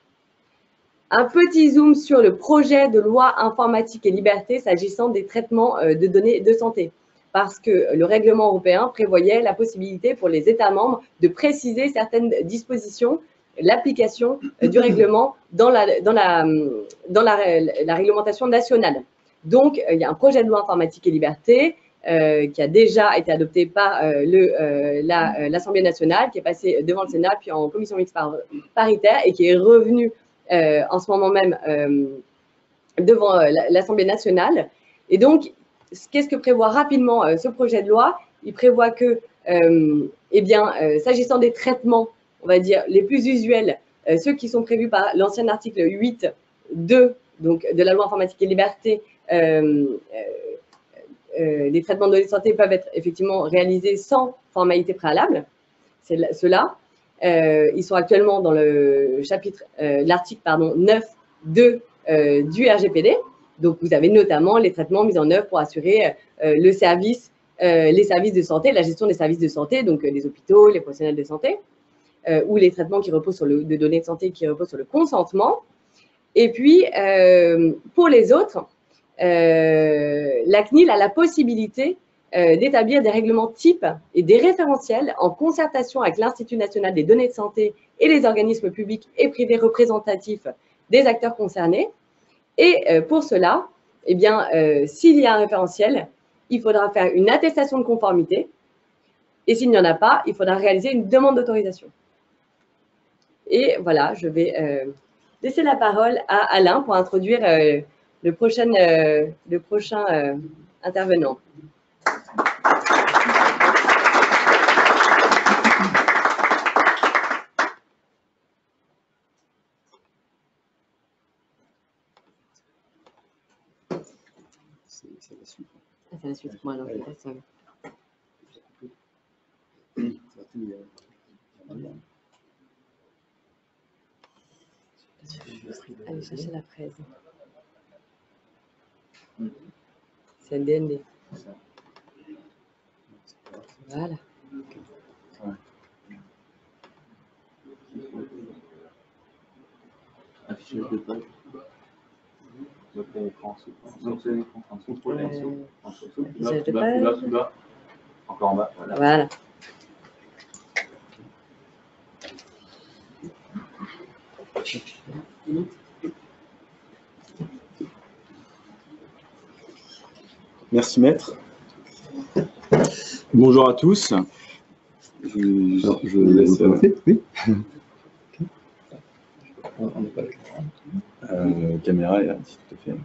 Un petit zoom sur le projet de loi informatique et liberté s'agissant des traitements euh, de données de santé, parce que le règlement européen prévoyait la possibilité pour les États membres de préciser certaines dispositions, l'application euh, du règlement dans la, dans la, dans la, la réglementation nationale. Donc, il y a un projet de loi informatique et liberté euh, qui a déjà été adopté par euh, l'Assemblée la, euh, nationale, qui est passé devant le Sénat, puis en commission mixte par, paritaire, et qui est revenu euh, en ce moment même euh, devant euh, l'Assemblée nationale. Et donc, qu'est-ce que prévoit rapidement euh, ce projet de loi? Il prévoit que, euh, eh bien, euh, s'agissant des traitements, on va dire, les plus usuels, euh, ceux qui sont prévus par l'ancien article huit point deux donc, de la loi informatique et liberté, Euh, euh, euh, les traitements de données de santé peuvent être effectivement réalisés sans formalité préalable. C'est ceux-là. Euh, ils sont actuellement dans le chapitre, euh, l'article pardon neuf point deux euh, du R G P D. Donc, vous avez notamment les traitements mis en œuvre pour assurer euh, le service, euh, les services de santé, la gestion des services de santé, donc euh, les hôpitaux, les professionnels de santé, euh, ou les traitements qui reposent sur le, de données de santé qui reposent sur le consentement. Et puis, euh, pour les autres, Euh, la C N I L a la possibilité euh, d'établir des règlements types et des référentiels en concertation avec l'Institut national des données de santé et les organismes publics et privés représentatifs des acteurs concernés. Et euh, pour cela, eh bien, euh, s'il y a un référentiel, il faudra faire une attestation de conformité. Et s'il n'y en a pas, il faudra réaliser une demande d'autorisation. Et voilà, je vais euh, laisser la parole à Alain pour introduire euh, le prochain, euh, le prochain euh, intervenant.
C'est la suite.
Ah, c'est la suite. Moi, alors, peut-être ça. Allez chercher la fraise. C'est un D N D. Voilà.
Affichage de page. Donc, c'est l'écran. Donc, c'est l'écran. Contrôle et saut. Là, tout bas, tout bas, tout bas. Encore en bas. Voilà.
Voilà.
Merci maître. Bonjour à tous. Je, je, je laisse. Oui.
On n'est pas
Euh, caméra est là, si tout à fait.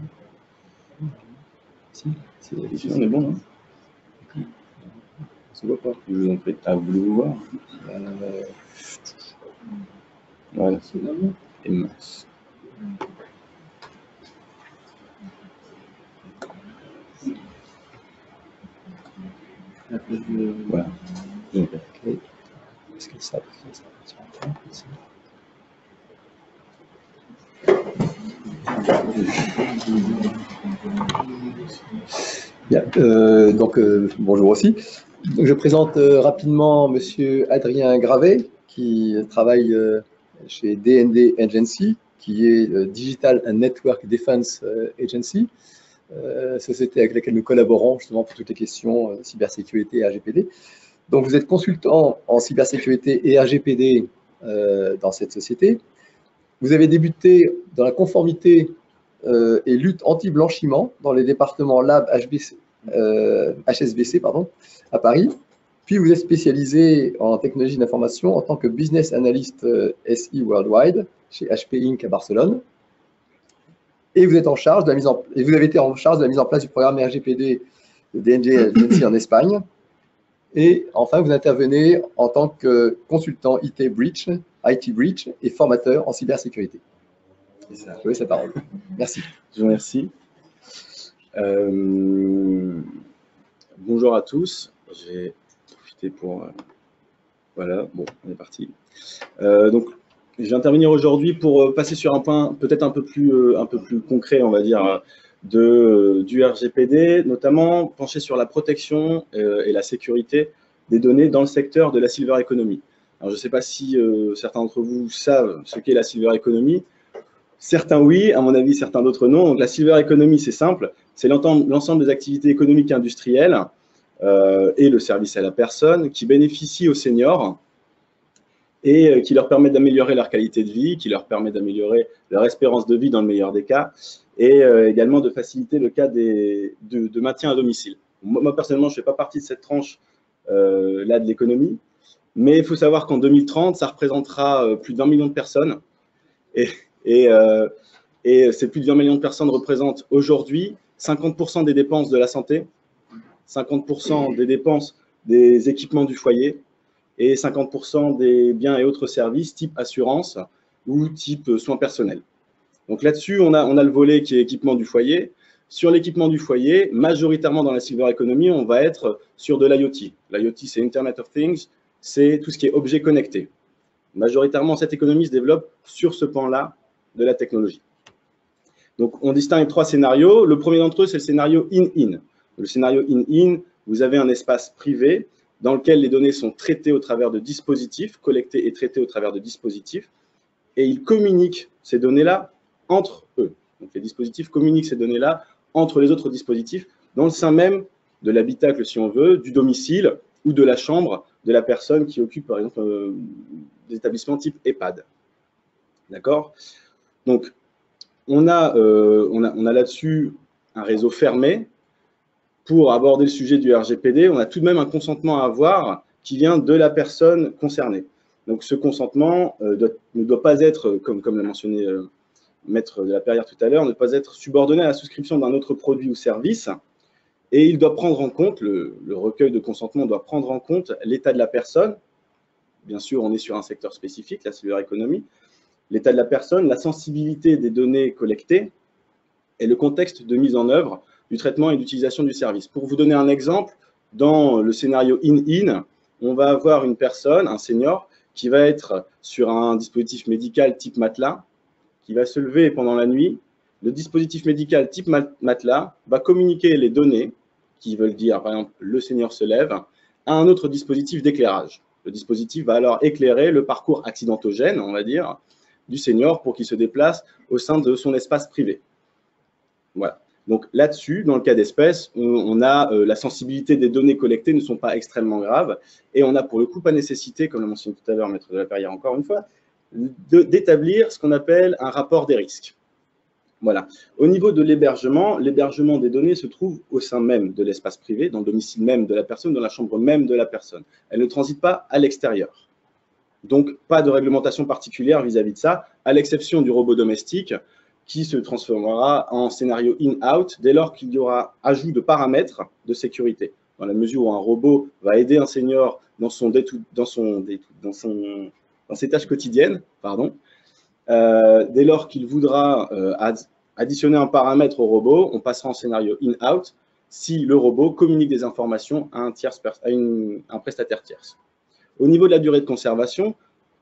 Si, si, on est bon. Hein. On se voit pas. Je vous en prie. Ah, vous voulez vous voir euh... Voilà. Et mince. Voilà. Est-ce que ça Bien, euh, donc euh, bonjour aussi. Donc, je présente euh, rapidement Monsieur Adrien Gravet, qui travaille euh, chez D N D Agency, qui est euh, Digital and Network Defense Agency, euh, société avec laquelle nous collaborons justement pour toutes les questions euh, cybersécurité et R G P D. Donc vous êtes consultant en cybersécurité et R G P D euh, dans cette société. Vous avez débuté dans la conformité euh, et lutte anti-blanchiment dans les départements Lab H B C, euh, H S B C pardon, à Paris. Puis vous êtes spécialisé en technologie d'information en tant que business analyst euh, S I Worldwide chez H P Inc à Barcelone. Et vous êtes en charge de la mise en et vous avez été en charge de la mise en place du programme R G P D de D N D Agency en Espagne. Et enfin, vous intervenez en tant que consultant I T Breach, I T Breach et formateur en cybersécurité. Je vous laisse la parole. Merci.
Je vous remercie. Euh, bonjour à tous. J'ai profité pour... Euh, voilà, bon, on est parti. Euh, donc, je vais intervenir aujourd'hui pour passer sur un point peut-être un peu plus, euh, un peu plus concret, on va dire, de, du R G P D, notamment pencher sur la protection euh, et la sécurité des données dans le secteur de la silver economy. Alors, je ne sais pas si euh, certains d'entre vous savent ce qu'est la silver economy. Certains oui, à mon avis, certains d'autres non. Donc, la silver economy, c'est simple, c'est l'ensemble des activités économiques et industrielles euh, et le service à la personne qui bénéficient aux seniors et euh, qui leur permettent d'améliorer leur qualité de vie, qui leur permet d'améliorer leur espérance de vie dans le meilleur des cas, et euh, également de faciliter le cas des, de, de maintien à domicile. Moi, moi personnellement, je ne fais pas partie de cette tranche euh, là de l'économie, mais il faut savoir qu'en deux mille trente, ça représentera euh, plus d'un million de personnes, et, et, euh, et ces plus de vingt millions de personnes représentent aujourd'hui cinquante pour cent des dépenses de la santé, cinquante pour cent des dépenses des équipements du foyer, et cinquante pour cent des biens et autres services type assurance ou type soins personnels. Donc là-dessus, on a, on a le volet qui est équipement du foyer. Sur l'équipement du foyer, majoritairement dans la silver economy, on va être sur de l'I O T. L'I O T, c'est Internet of Things, c'est tout ce qui est objet connecté. Majoritairement, cette économie se développe sur ce pan-là de la technologie. Donc, on distingue trois scénarios. Le premier d'entre eux, c'est le scénario in-in. Le scénario in-in, vous avez un espace privé dans lequel les données sont traitées au travers de dispositifs, collectées et traitées au travers de dispositifs, et ils communiquent ces données-là entre eux. Donc, les dispositifs communiquent ces données-là entre les autres dispositifs dans le sein même de l'habitacle, si on veut, du domicile ou de la chambre de la personne qui occupe, par exemple, euh, des établissements type EHPAD. D'accord? Donc, on a, euh, on a, on a là-dessus un réseau fermé. Pour aborder le sujet du R G P D, on a tout de même un consentement à avoir qui vient de la personne concernée. Donc, ce consentement euh, doit, ne doit pas être, comme, comme l'a mentionné euh, Maître de la Perrière tout à l'heure, ne doit pas être subordonné à la souscription d'un autre produit ou service. Et il doit prendre en compte, le, le recueil de consentement doit prendre en compte l'état de la personne. Bien sûr, on est sur un secteur spécifique, la silver economy. L'état de la personne, la sensibilité des données collectées et le contexte de mise en œuvre du traitement et d'utilisation du service. Pour vous donner un exemple, dans le scénario in-in, on va avoir une personne, un senior, qui va être sur un dispositif médical type matelas, qui va se lever pendant la nuit. Le dispositif médical type matelas va communiquer les données, qui veulent dire, par exemple, le senior se lève, à un autre dispositif d'éclairage. Le dispositif va alors éclairer le parcours accidentogène, on va dire, du senior pour qu'il se déplace au sein de son espace privé. Voilà. Donc là-dessus, dans le cas d'espèce, on, on a euh, la sensibilité des données collectées ne sont pas extrêmement graves et on n'a pour le coup pas nécessité, comme l'a mentionné tout à l'heure Maître de la Perrière encore une fois, d'établir ce qu'on appelle un rapport des risques. Voilà. Au niveau de l'hébergement, l'hébergement des données se trouve au sein même de l'espace privé, dans le domicile même de la personne, dans la chambre même de la personne. Elle ne transite pas à l'extérieur. Donc, pas de réglementation particulière vis-à-vis de ça, à l'exception du robot domestique, qui se transformera en scénario in-out dès lors qu'il y aura ajout de paramètres de sécurité. Dans la mesure où un robot va aider un senior dans, son, dans, son, dans, son, dans ses tâches quotidiennes, pardon, euh, dès lors qu'il voudra euh, additionner un paramètre au robot, on passera en scénario in-out si le robot communique des informations à un, tierce, à une, un prestataire tierce. Au niveau de la durée de conservation,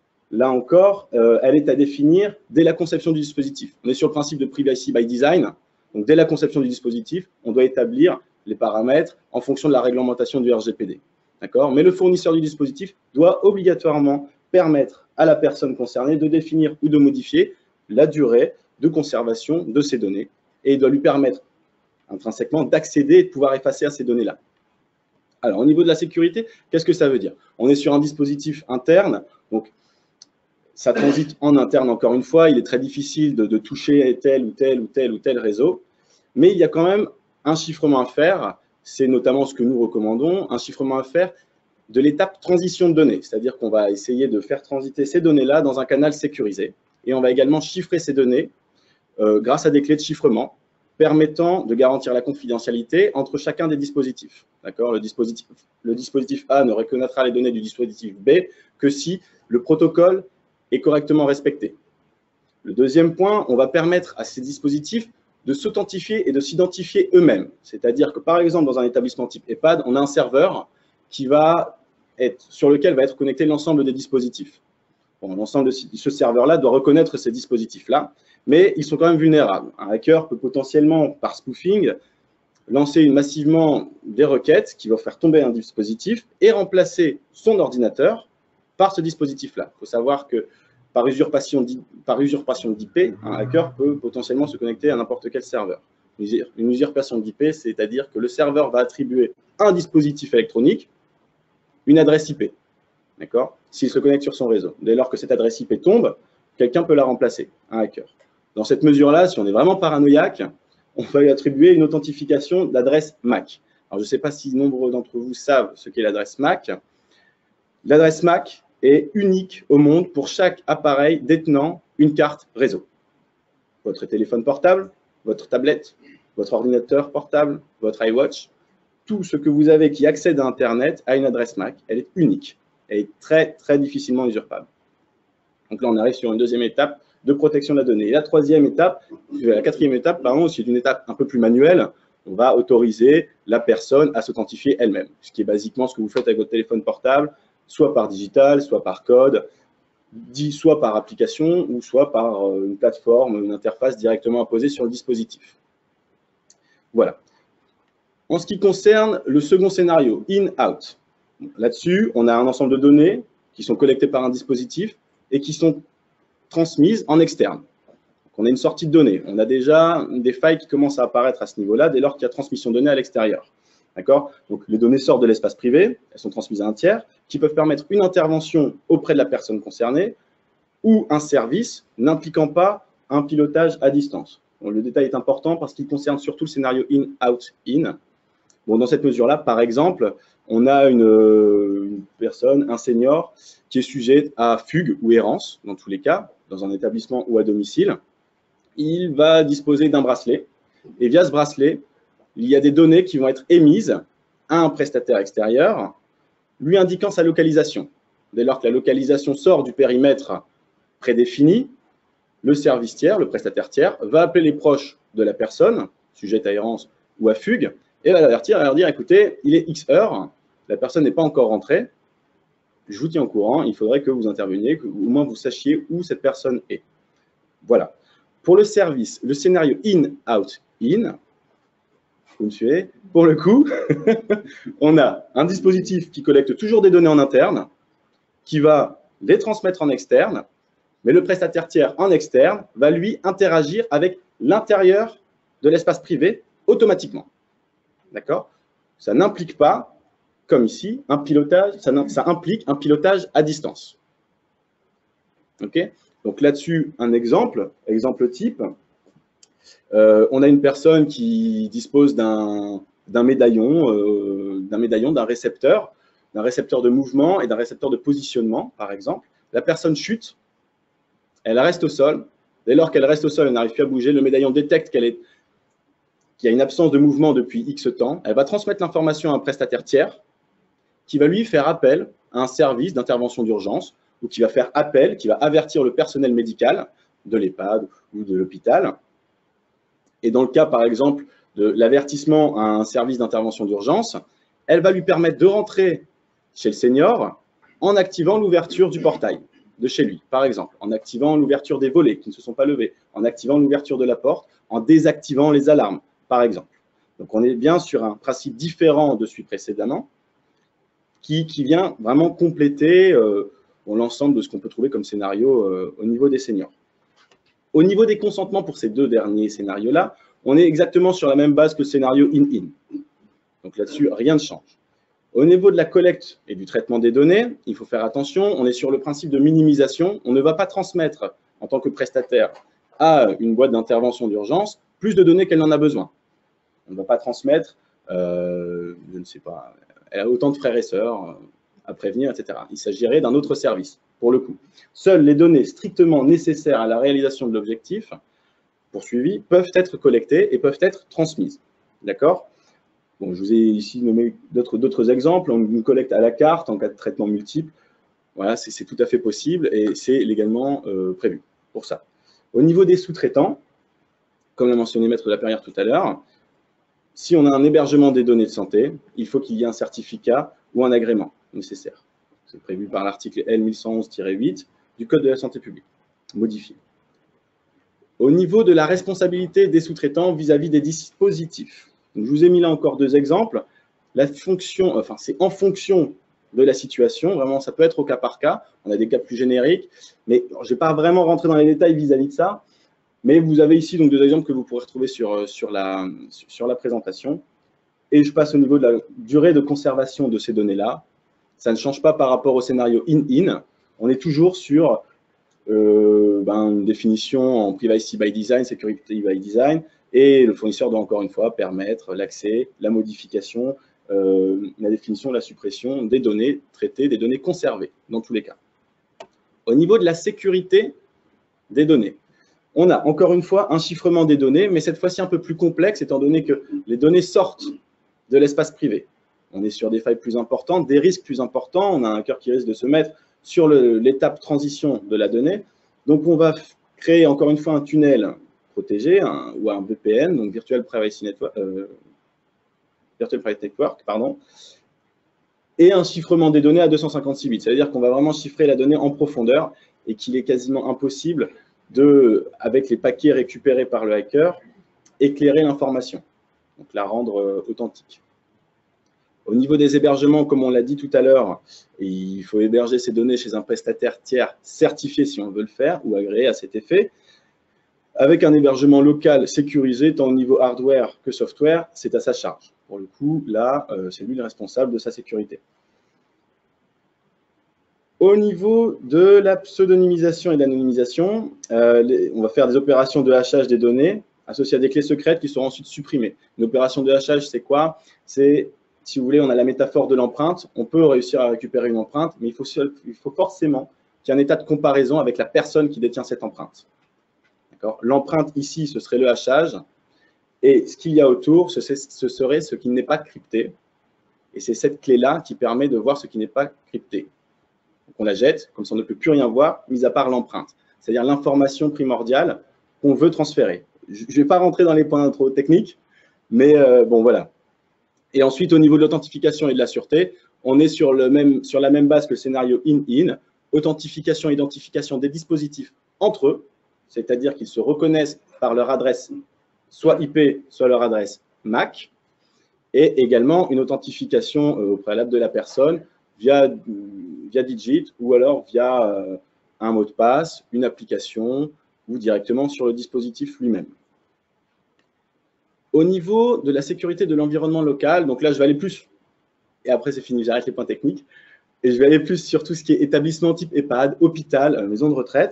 là encore, euh, elle est à définir dès la conception du dispositif. On est sur le principe de privacy by design. Donc, dès la conception du dispositif, on doit établir les paramètres en fonction de la réglementation du R G P D. D'accord ? Mais le fournisseur du dispositif doit obligatoirement permettre à la personne concernée de définir ou de modifier la durée de conservation de ces données et il doit lui permettre intrinsèquement d'accéder et de pouvoir effacer à ces données-là. Alors, au niveau de la sécurité, qu'est-ce que ça veut dire? On est sur un dispositif interne, donc ça transite en interne encore une fois, il est très difficile de, de toucher tel ou tel ou tel ou tel réseau, mais il y a quand même un chiffrement à faire, c'est notamment ce que nous recommandons, un chiffrement à faire de l'étape transition de données, c'est-à-dire qu'on va essayer de faire transiter ces données-là dans un canal sécurisé, et on va également chiffrer ces données euh, grâce à des clés de chiffrement, permettant de garantir la confidentialité entre chacun des dispositifs. D'accord ? Le dispositif, le dispositif A ne reconnaîtra les données du dispositif B que si le protocole est correctement respecté. Le deuxième point, on va permettre à ces dispositifs de s'authentifier et de s'identifier eux-mêmes. C'est-à-dire que, par exemple, dans un établissement type EHPAD, on a un serveur qui va être, sur lequel va être connecté l'ensemble des dispositifs. Bon, l'ensemble de ce serveur-là doit reconnaître ces dispositifs-là, mais ils sont quand même vulnérables. Un hacker peut potentiellement, par spoofing, lancer massivement des requêtes qui vont faire tomber un dispositif et remplacer son ordinateur par ce dispositif-là. Il faut savoir que par usurpation d'I P, un hacker peut potentiellement se connecter à n'importe quel serveur. Une usurpation d'I P, c'est-à-dire que le serveur va attribuer un dispositif électronique, une adresse I P. D'accord ? S'il se connecte sur son réseau. Dès lors que cette adresse I P tombe, quelqu'un peut la remplacer, un hacker. Dans cette mesure-là, si on est vraiment paranoïaque, on va lui attribuer une authentification d'adresse M A C. Alors, je ne sais pas si nombre d'entre vous savent ce qu'est l'adresse M A C. L'adresse M A C est unique au monde pour chaque appareil détenant une carte réseau. Votre téléphone portable, votre tablette, votre ordinateur portable, votre iWatch, tout ce que vous avez qui accède à Internet a une adresse M A C. Elle est unique. Elle est très, très difficilement usurpable. Donc là, on arrive sur une deuxième étape de protection de la donnée. Et la troisième étape, la quatrième étape, pardon, c'est une étape un peu plus manuelle. On va autoriser la personne à s'authentifier elle-même, ce qui est basiquement ce que vous faites avec votre téléphone portable, soit par digital, soit par code, dit soit par application ou soit par une plateforme, une interface directement imposée sur le dispositif. Voilà. En ce qui concerne le second scénario, in-out, là-dessus, on a un ensemble de données qui sont collectées par un dispositif et qui sont transmises en externe. Donc, on a une sortie de données. On a déjà des failles qui commencent à apparaître à ce niveau-là dès lors qu'il y a transmission de données à l'extérieur. D'accord ? Donc, les données sortent de l'espace privé, elles sont transmises à un tiers, qui peuvent permettre une intervention auprès de la personne concernée ou un service n'impliquant pas un pilotage à distance. Bon, le détail est important parce qu'il concerne surtout le scénario in-out-in. Bon, dans cette mesure-là, par exemple, on a une, une personne, un senior, qui est sujet à fugue ou errance, dans tous les cas, dans un établissement ou à domicile. Il va disposer d'un bracelet, et via ce bracelet, il y a des données qui vont être émises à un prestataire extérieur, lui indiquant sa localisation. Dès lors que la localisation sort du périmètre prédéfini, le service tiers, le prestataire tiers, va appeler les proches de la personne, sujette à errance ou à fugue, et va l'avertir et leur dire, écoutez, il est X heures, la personne n'est pas encore rentrée, je vous tiens au courant, il faudrait que vous interveniez, que au moins vous sachiez où cette personne est. Voilà. Pour le service, le scénario in-out-in, vous me suivez, pour le coup, on a un dispositif qui collecte toujours des données en interne, qui va les transmettre en externe, mais le prestataire tiers en externe va lui interagir avec l'intérieur de l'espace privé automatiquement. D'accord ? Ça n'implique pas, comme ici, un pilotage, ça, ça implique un pilotage à distance. OK ? Donc là-dessus, un exemple, exemple type. Euh, on a une personne qui dispose d'un d'un médaillon, euh, d'un médaillon, d'un récepteur, d'un récepteur de mouvement et d'un récepteur de positionnement, par exemple. La personne chute, elle reste au sol. Dès lors qu'elle reste au sol, elle n'arrive plus à bouger. Le médaillon détecte qu'elle est, qu'il y a une absence de mouvement depuis X temps. Elle va transmettre l'information à un prestataire tiers qui va lui faire appel à un service d'intervention d'urgence ou qui va faire appel, qui va avertir le personnel médical de l'EHPAD ou de l'hôpital. Et dans le cas, par exemple, de l'avertissement à un service d'intervention d'urgence, elle va lui permettre de rentrer chez le senior en activant l'ouverture du portail de chez lui, par exemple, en activant l'ouverture des volets qui ne se sont pas levés, en activant l'ouverture de la porte, en désactivant les alarmes, par exemple. Donc, on est bien sur un principe différent de celui précédemment qui, qui vient vraiment compléter euh, l'ensemble de ce qu'on peut trouver comme scénario euh, au niveau des seniors. Au niveau des consentements pour ces deux derniers scénarios-là, on est exactement sur la même base que le scénario in-in. Donc là-dessus, rien ne change. Au niveau de la collecte et du traitement des données, il faut faire attention, on est sur le principe de minimisation. On ne va pas transmettre, en tant que prestataire, à une boîte d'intervention d'urgence plus de données qu'elle n'en a besoin. On ne va pas transmettre, euh, je ne sais pas, elle a autant de frères et sœurs à prévenir, et cetera. Il s'agirait d'un autre service, pour le coup. Seules les données strictement nécessaires à la réalisation de l'objectif poursuivies peuvent être collectées et peuvent être transmises. D'accord? Bon, je vous ai ici nommé d'autres exemples. On une collecte à la carte en cas de traitement multiple. Voilà, c'est tout à fait possible et c'est légalement euh, prévu pour ça. Au niveau des sous-traitants, comme l'a mentionné Maître Laperrière tout à l'heure, si on a un hébergement des données de santé, il faut qu'il y ait un certificat ou un agrément nécessaire. C'est prévu par l'article L mille cent onze tiret huit du Code de la santé publique, modifié. Au niveau de la responsabilité des sous-traitants vis-à-vis des dispositifs, donc, je vous ai mis là encore deux exemples. La fonction, enfin, c'est en fonction de la situation, vraiment, ça peut être au cas par cas. On a des cas plus génériques, mais je ne vais pas vraiment rentrer dans les détails vis-à-vis de ça. Mais vous avez ici donc deux exemples que vous pourrez retrouver sur, sur, la, sur la présentation. Et je passe au niveau de la durée de conservation de ces données-là. Ça ne change pas par rapport au scénario in-in. On est toujours sur euh, ben, une définition en privacy by design, security by design, et le fournisseur doit encore une fois permettre l'accès, la modification, euh, la définition, la suppression des données traitées, des données conservées, dans tous les cas. Au niveau de la sécurité des données, on a encore une fois un chiffrement des données, mais cette fois-ci un peu plus complexe, étant donné que les données sortent de l'espace privé. On est sur des failles plus importantes, des risques plus importants, on a un cœur qui risque de se mettre sur l'étape transition de la donnée. Donc, on va créer encore une fois un tunnel protégé un, ou un V P N, donc Virtual Privacy Network, euh, Virtual Private Network, pardon, et un chiffrement des données à deux cent cinquante-six bits. Ça veut dire qu'on va vraiment chiffrer la donnée en profondeur et qu'il est quasiment impossible de, avec les paquets récupérés par le hacker, éclairer l'information, donc la rendre euh, authentique. Au niveau des hébergements, comme on l'a dit tout à l'heure, il faut héberger ces données chez un prestataire tiers certifié si on veut le faire ou agréé à cet effet. Avec un hébergement local sécurisé, tant au niveau hardware que software, c'est à sa charge. Pour le coup, là, euh, c'est lui le responsable de sa sécurité. Au niveau de la pseudonymisation et de l'anonymisation, euh, les, on va faire des opérations de hachage des données associées à des clés secrètes qui seront ensuite supprimées. Une opération de hachage, c'est quoi? C'est, si vous voulez, on a la métaphore de l'empreinte. On peut réussir à récupérer une empreinte, mais il faut, seul, il faut forcément qu'il y ait un état de comparaison avec la personne qui détient cette empreinte. L'empreinte ici, ce serait le hachage, et ce qu'il y a autour, ce, ce serait ce qui n'est pas crypté. Et c'est cette clé-là qui permet de voir ce qui n'est pas crypté. Donc on la jette, comme ça on ne peut plus rien voir, mis à part l'empreinte. C'est-à-dire l'information primordiale qu'on veut transférer. Je ne vais pas rentrer dans les points trop techniques, mais euh, bon, voilà. Et ensuite, au niveau de l'authentification et de la sûreté, on est sur, le même, sur la même base que le scénario in-in, authentification et identification des dispositifs entre eux, c'est-à-dire qu'ils se reconnaissent par leur adresse soit I P, soit leur adresse M A C, et également une authentification au préalable de la personne via, via Digit ou alors via un mot de passe, une application ou directement sur le dispositif lui-même. Au niveau de la sécurité de l'environnement local, donc là je vais aller plus, et après c'est fini, j'arrête les points techniques, et je vais aller plus sur tout ce qui est établissement type EHPAD, hôpital, maison de retraite.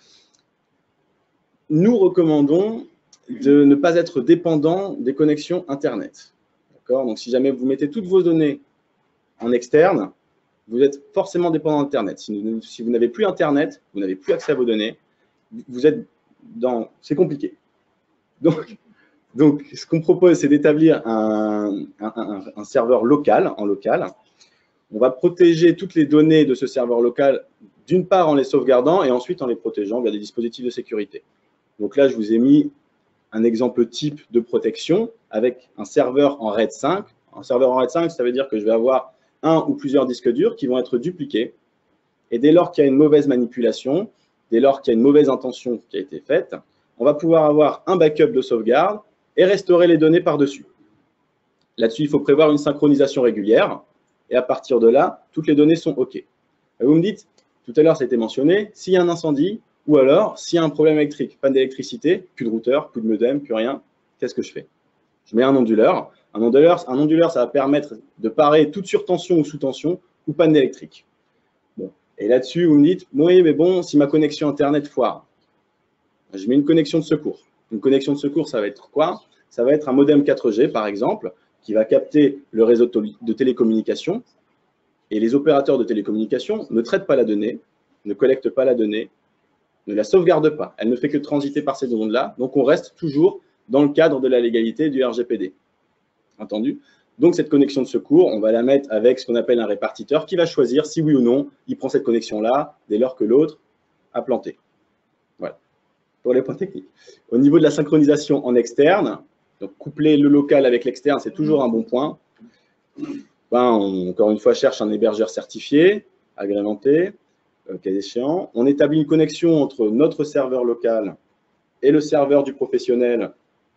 Nous recommandons de ne pas être dépendant des connexions Internet. Donc, si jamais vous mettez toutes vos données en externe, vous êtes forcément dépendant d'Internet. Si, si vous n'avez plus Internet, vous n'avez plus accès à vos données, vous êtes dans... C'est compliqué. Donc, donc ce qu'on propose, c'est d'établir un, un, un, un serveur local, en local. On va protéger toutes les données de ce serveur local, d'une part en les sauvegardant et ensuite en les protégeant via des dispositifs de sécurité. Donc là, je vous ai mis un exemple type de protection avec un serveur en RAID cinq. Un serveur en RAID cinq, ça veut dire que je vais avoir un ou plusieurs disques durs qui vont être dupliqués. Et dès lors qu'il y a une mauvaise manipulation, dès lors qu'il y a une mauvaise intention qui a été faite, on va pouvoir avoir un backup de sauvegarde et restaurer les données par-dessus. Là-dessus, il faut prévoir une synchronisation régulière. Et à partir de là, toutes les données sont OK. Et vous me dites, tout à l'heure, ça a été mentionné, s'il y a un incendie, ou alors, s'il y a un problème électrique, panne d'électricité, plus de routeur, plus de modem, plus rien, qu'est-ce que je fais? Je mets un onduleur. Un onduleur, un onduleur, ça va permettre de parer toute surtension ou sous-tension ou panne électrique. Bon. Et là-dessus, vous me dites, oui, mais bon, si ma connexion Internet foire, je mets une connexion de secours. Une connexion de secours, ça va être quoi? Ça va être un modem quatre G, par exemple, qui va capter le réseau de télécommunications. Et les opérateurs de télécommunications ne traitent pas la donnée, ne collectent pas la donnée, ne la sauvegarde pas. Elle ne fait que transiter par ces zones-là. Donc, on reste toujours dans le cadre de la légalité du R G P D. Entendu? Donc, cette connexion de secours, on va la mettre avec ce qu'on appelle un répartiteur qui va choisir si oui ou non il prend cette connexion-là dès lors que l'autre a planté. Voilà. Pour les points techniques. Au niveau de la synchronisation en externe, donc coupler le local avec l'externe, c'est toujours un bon point. Ben, on, encore une fois, cherche un hébergeur certifié, agrémenté, euh, cas échéant. On établit une connexion entre notre serveur local et le serveur du professionnel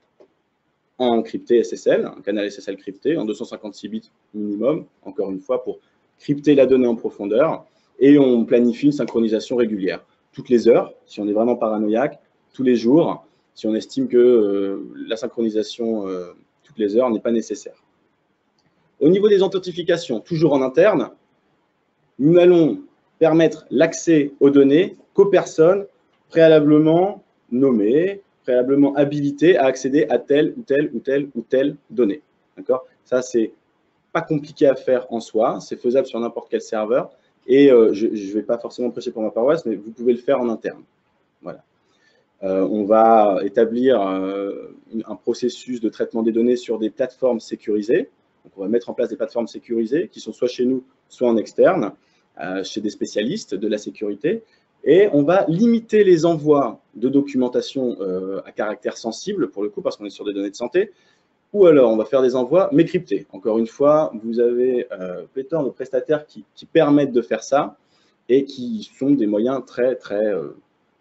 en encrypté S S L, un canal S S L crypté en deux cent cinquante-six bits minimum, encore une fois, pour crypter la donnée en profondeur. Et on planifie une synchronisation régulière, toutes les heures, si on est vraiment paranoïaque, tous les jours, si on estime que euh, la synchronisation euh, toutes les heures n'est pas nécessaire. Au niveau des authentifications, toujours en interne, nous n'allons permettre l'accès aux données qu'aux personnes préalablement nommées, préalablement habilitées à accéder à telle ou telle ou telle ou telle donnée. D'accord ? Ça, c'est pas compliqué à faire en soi, c'est faisable sur n'importe quel serveur, et euh, je ne vais pas forcément prêcher pour ma paroisse, mais vous pouvez le faire en interne. Voilà. Euh, on va établir euh, un processus de traitement des données sur des plateformes sécurisées. Donc, on va mettre en place des plateformes sécurisées qui sont soit chez nous, soit en externe, euh, chez des spécialistes de la sécurité. Et on va limiter les envois de documentation euh, à caractère sensible, pour le coup, parce qu'on est sur des données de santé. Ou alors, on va faire des envois mécryptés. Encore une fois, vous avez euh, pléthore de prestataires qui, qui permettent de faire ça et qui sont des moyens très, très euh,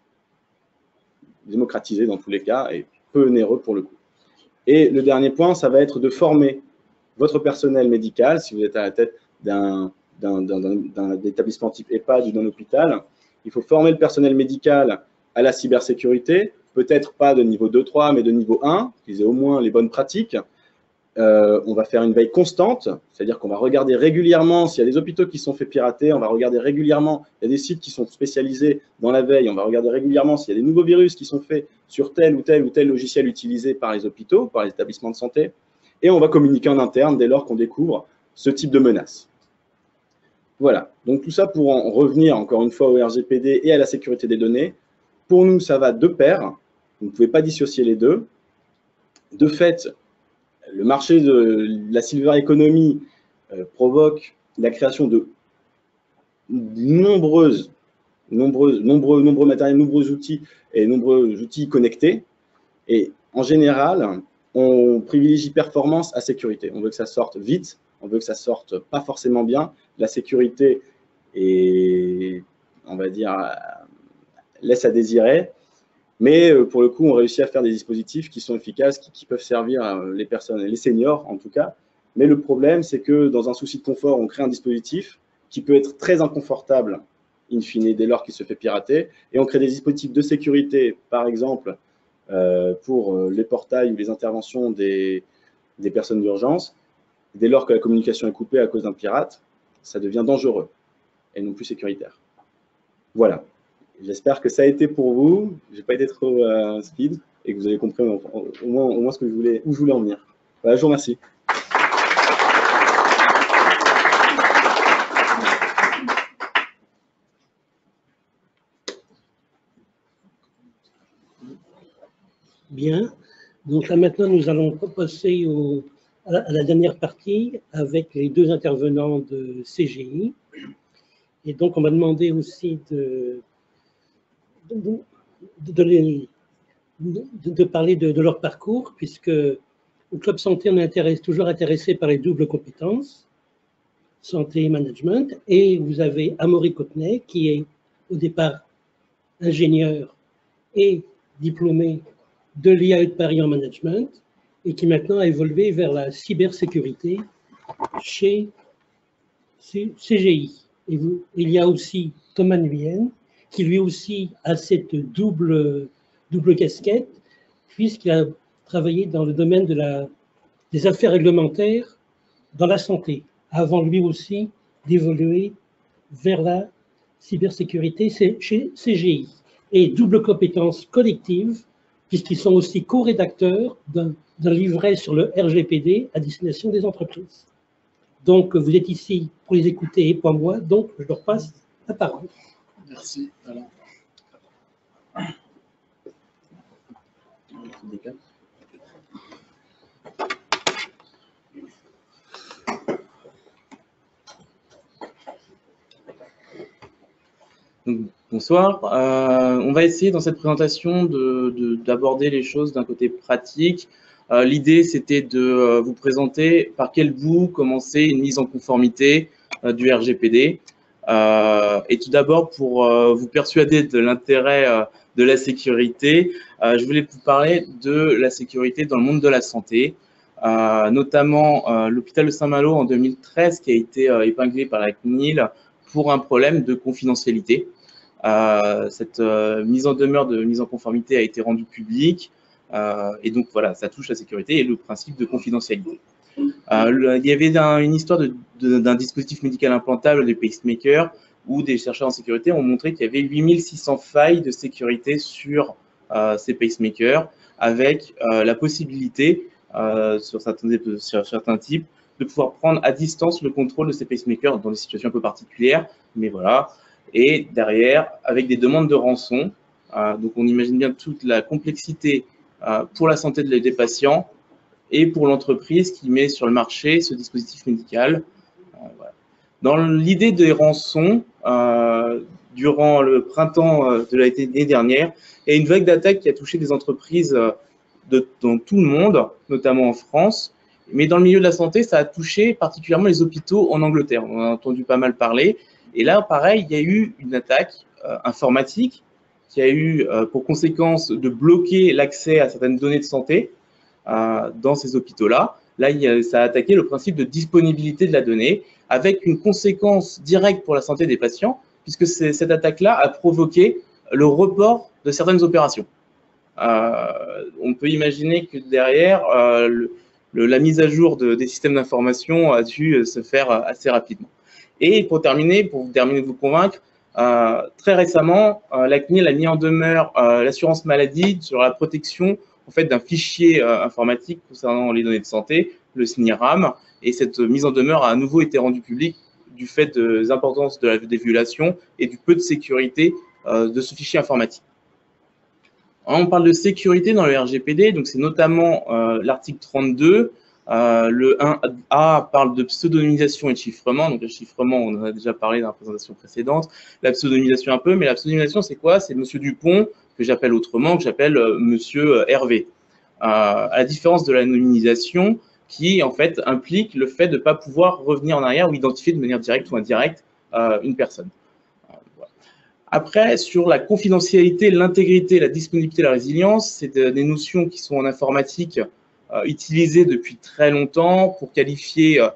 démocratisés dans tous les cas et peu onéreux pour le coup. Et le dernier point, ça va être de former votre personnel médical, si vous êtes à la tête d'un établissement type EHPAD ou d'un hôpital. Il faut former le personnel médical à la cybersécurité, peut-être pas de niveau deux trois, mais de niveau un, qu'ils aient au moins les bonnes pratiques. Euh, on va faire une veille constante, c'est-à-dire qu'on va regarder régulièrement s'il y a des hôpitaux qui sont fait pirater, on va regarder régulièrement, il y a des sites qui sont spécialisés dans la veille, on va regarder régulièrement s'il y a des nouveaux virus qui sont faits sur tel ou tel ou tel logiciel utilisé par les hôpitaux, par les établissements de santé, et on va communiquer en interne dès lors qu'on découvre ce type de menace. Voilà, donc tout ça pour en revenir encore une fois au R G P D et à la sécurité des données. Pour nous, ça va de pair, vous ne pouvez pas dissocier les deux. De fait, le marché de la silver economy euh, provoque la création de nombreuses, nombreuses, nombreux, nombreux matériels, nombreux outils et nombreux outils connectés. Et en général, on privilégie performance à sécurité. On veut que ça sorte vite, on veut que ça sorte pas forcément bien. La sécurité est, on va dire, laisse à désirer. Mais pour le coup, on réussit à faire des dispositifs qui sont efficaces, qui, qui peuvent servir les personnes, les seniors en tout cas. Mais le problème, c'est que dans un souci de confort, on crée un dispositif qui peut être très inconfortable, in fine, dès lors qu'il se fait pirater. Et on crée des dispositifs de sécurité, par exemple, euh, pour les portails ou les interventions des, des personnes d'urgence. Dès lors que la communication est coupée à cause d'un pirate, ça devient dangereux et non plus sécuritaire. Voilà. J'espère que ça a été pour vous. Je n'ai pas été trop euh, speed et que vous avez compris au, au, moins, au moins ce que je voulais, où je voulais en venir. Voilà, je vous remercie.
Bien. Donc là maintenant, nous allons passer au, à, la, à la dernière partie avec les deux intervenants de C G I. Et donc, on m'a demandé aussi de De, de, les, de, de parler de, de leur parcours, puisque au Club Santé, on est intéressé, toujours intéressé par les doubles compétences, santé et management, et vous avez Amaury Cotenay, qui est au départ ingénieur et diplômé de l'I A E de Paris en management, et qui maintenant a évolué vers la cybersécurité chez C G I. Et vous, il y a aussi Thomas Nguyen, qui lui aussi a cette double, double casquette, puisqu'il a travaillé dans le domaine de la, des affaires réglementaires dans la santé, avant lui aussi d'évoluer vers la cybersécurité chez C G I. Et double compétence collective, puisqu'ils sont aussi co-rédacteurs d'un livret sur le R G P D à destination des entreprises. Donc, vous êtes ici pour les écouter et pas moi, donc je leur passe la parole.
Merci. Alors, Donc, bonsoir. Euh, on va essayer dans cette présentation d'aborder de, de, les choses d'un côté pratique. Euh, L'idée, c'était de euh, vous présenter par quel bout commencer une mise en conformité euh, du R G P D. Euh, et tout d'abord, pour euh, vous persuader de l'intérêt euh, de la sécurité, euh, je voulais vous parler de la sécurité dans le monde de la santé, euh, notamment euh, l'hôpital de Saint-Malo en deux mille treize qui a été euh, épinglé par la C N I L pour un problème de confidentialité. Euh, cette euh, mise en demeure de mise en conformité a été rendue publique euh, et donc voilà, ça touche la sécurité et le principe de confidentialité. Euh, le, il y avait un, une histoire d'un de, de, dispositif médical implantable, des pacemakers, où des chercheurs en sécurité ont montré qu'il y avait huit mille six cents failles de sécurité sur euh, ces pacemakers, avec euh, la possibilité, euh, sur, certains, sur certains types, de pouvoir prendre à distance le contrôle de ces pacemakers dans des situations un peu particulières, mais voilà. Et derrière, avec des demandes de rançon, euh, donc on imagine bien toute la complexité euh, pour la santé de, des patients et pour l'entreprise qui met sur le marché ce dispositif médical. Euh, voilà. Dans l'idée des rançons, euh, durant le printemps de l'année dernière, il y a une vague d'attaques qui a touché des entreprises de, dans tout le monde, notamment en France, mais dans le milieu de la santé, ça a touché particulièrement les hôpitaux en Angleterre. On en a entendu pas mal parler. Et là, pareil, il y a eu une attaque euh, informatique qui a eu euh, pour conséquence de bloquer l'accès à certaines données de santé euh, dans ces hôpitaux-là. Là, il y a, ça a attaqué le principe de disponibilité de la donnée avec une conséquence directe pour la santé des patients, puisque cette attaque-là a provoqué le report de certaines opérations. Euh, on peut imaginer que derrière, euh, le, le, la mise à jour de, des systèmes d'information a dû se faire assez rapidement. Et pour terminer, pour vous terminer de vous convaincre, euh, très récemment, euh, la C N I L a mis en demeure euh, l'assurance maladie sur la protection en fait, d'un fichier euh, informatique concernant les données de santé, le S N I R A M, et cette mise en demeure a à nouveau été rendue publique du fait de, des importances de la déviolation et du peu de sécurité euh, de ce fichier informatique. Alors, on parle de sécurité dans le R G P D, donc c'est notamment euh, l'article trente-deux. Euh, le un A parle de pseudonymisation et de chiffrement. Donc, le chiffrement, on en a déjà parlé dans la présentation précédente. La pseudonymisation un peu, mais la pseudonymisation, c'est quoi? C'est Monsieur Dupont, que j'appelle autrement, que j'appelle euh, Monsieur Hervé. Euh, à la différence de l'anonymisation, qui, en fait, implique le fait de ne pas pouvoir revenir en arrière ou identifier de manière directe ou indirecte euh, une personne. Euh, voilà. Après, sur la confidentialité, l'intégrité, la disponibilité, la résilience, c'est de, des notions qui sont en informatique Euh, utilisé depuis très longtemps pour qualifier euh,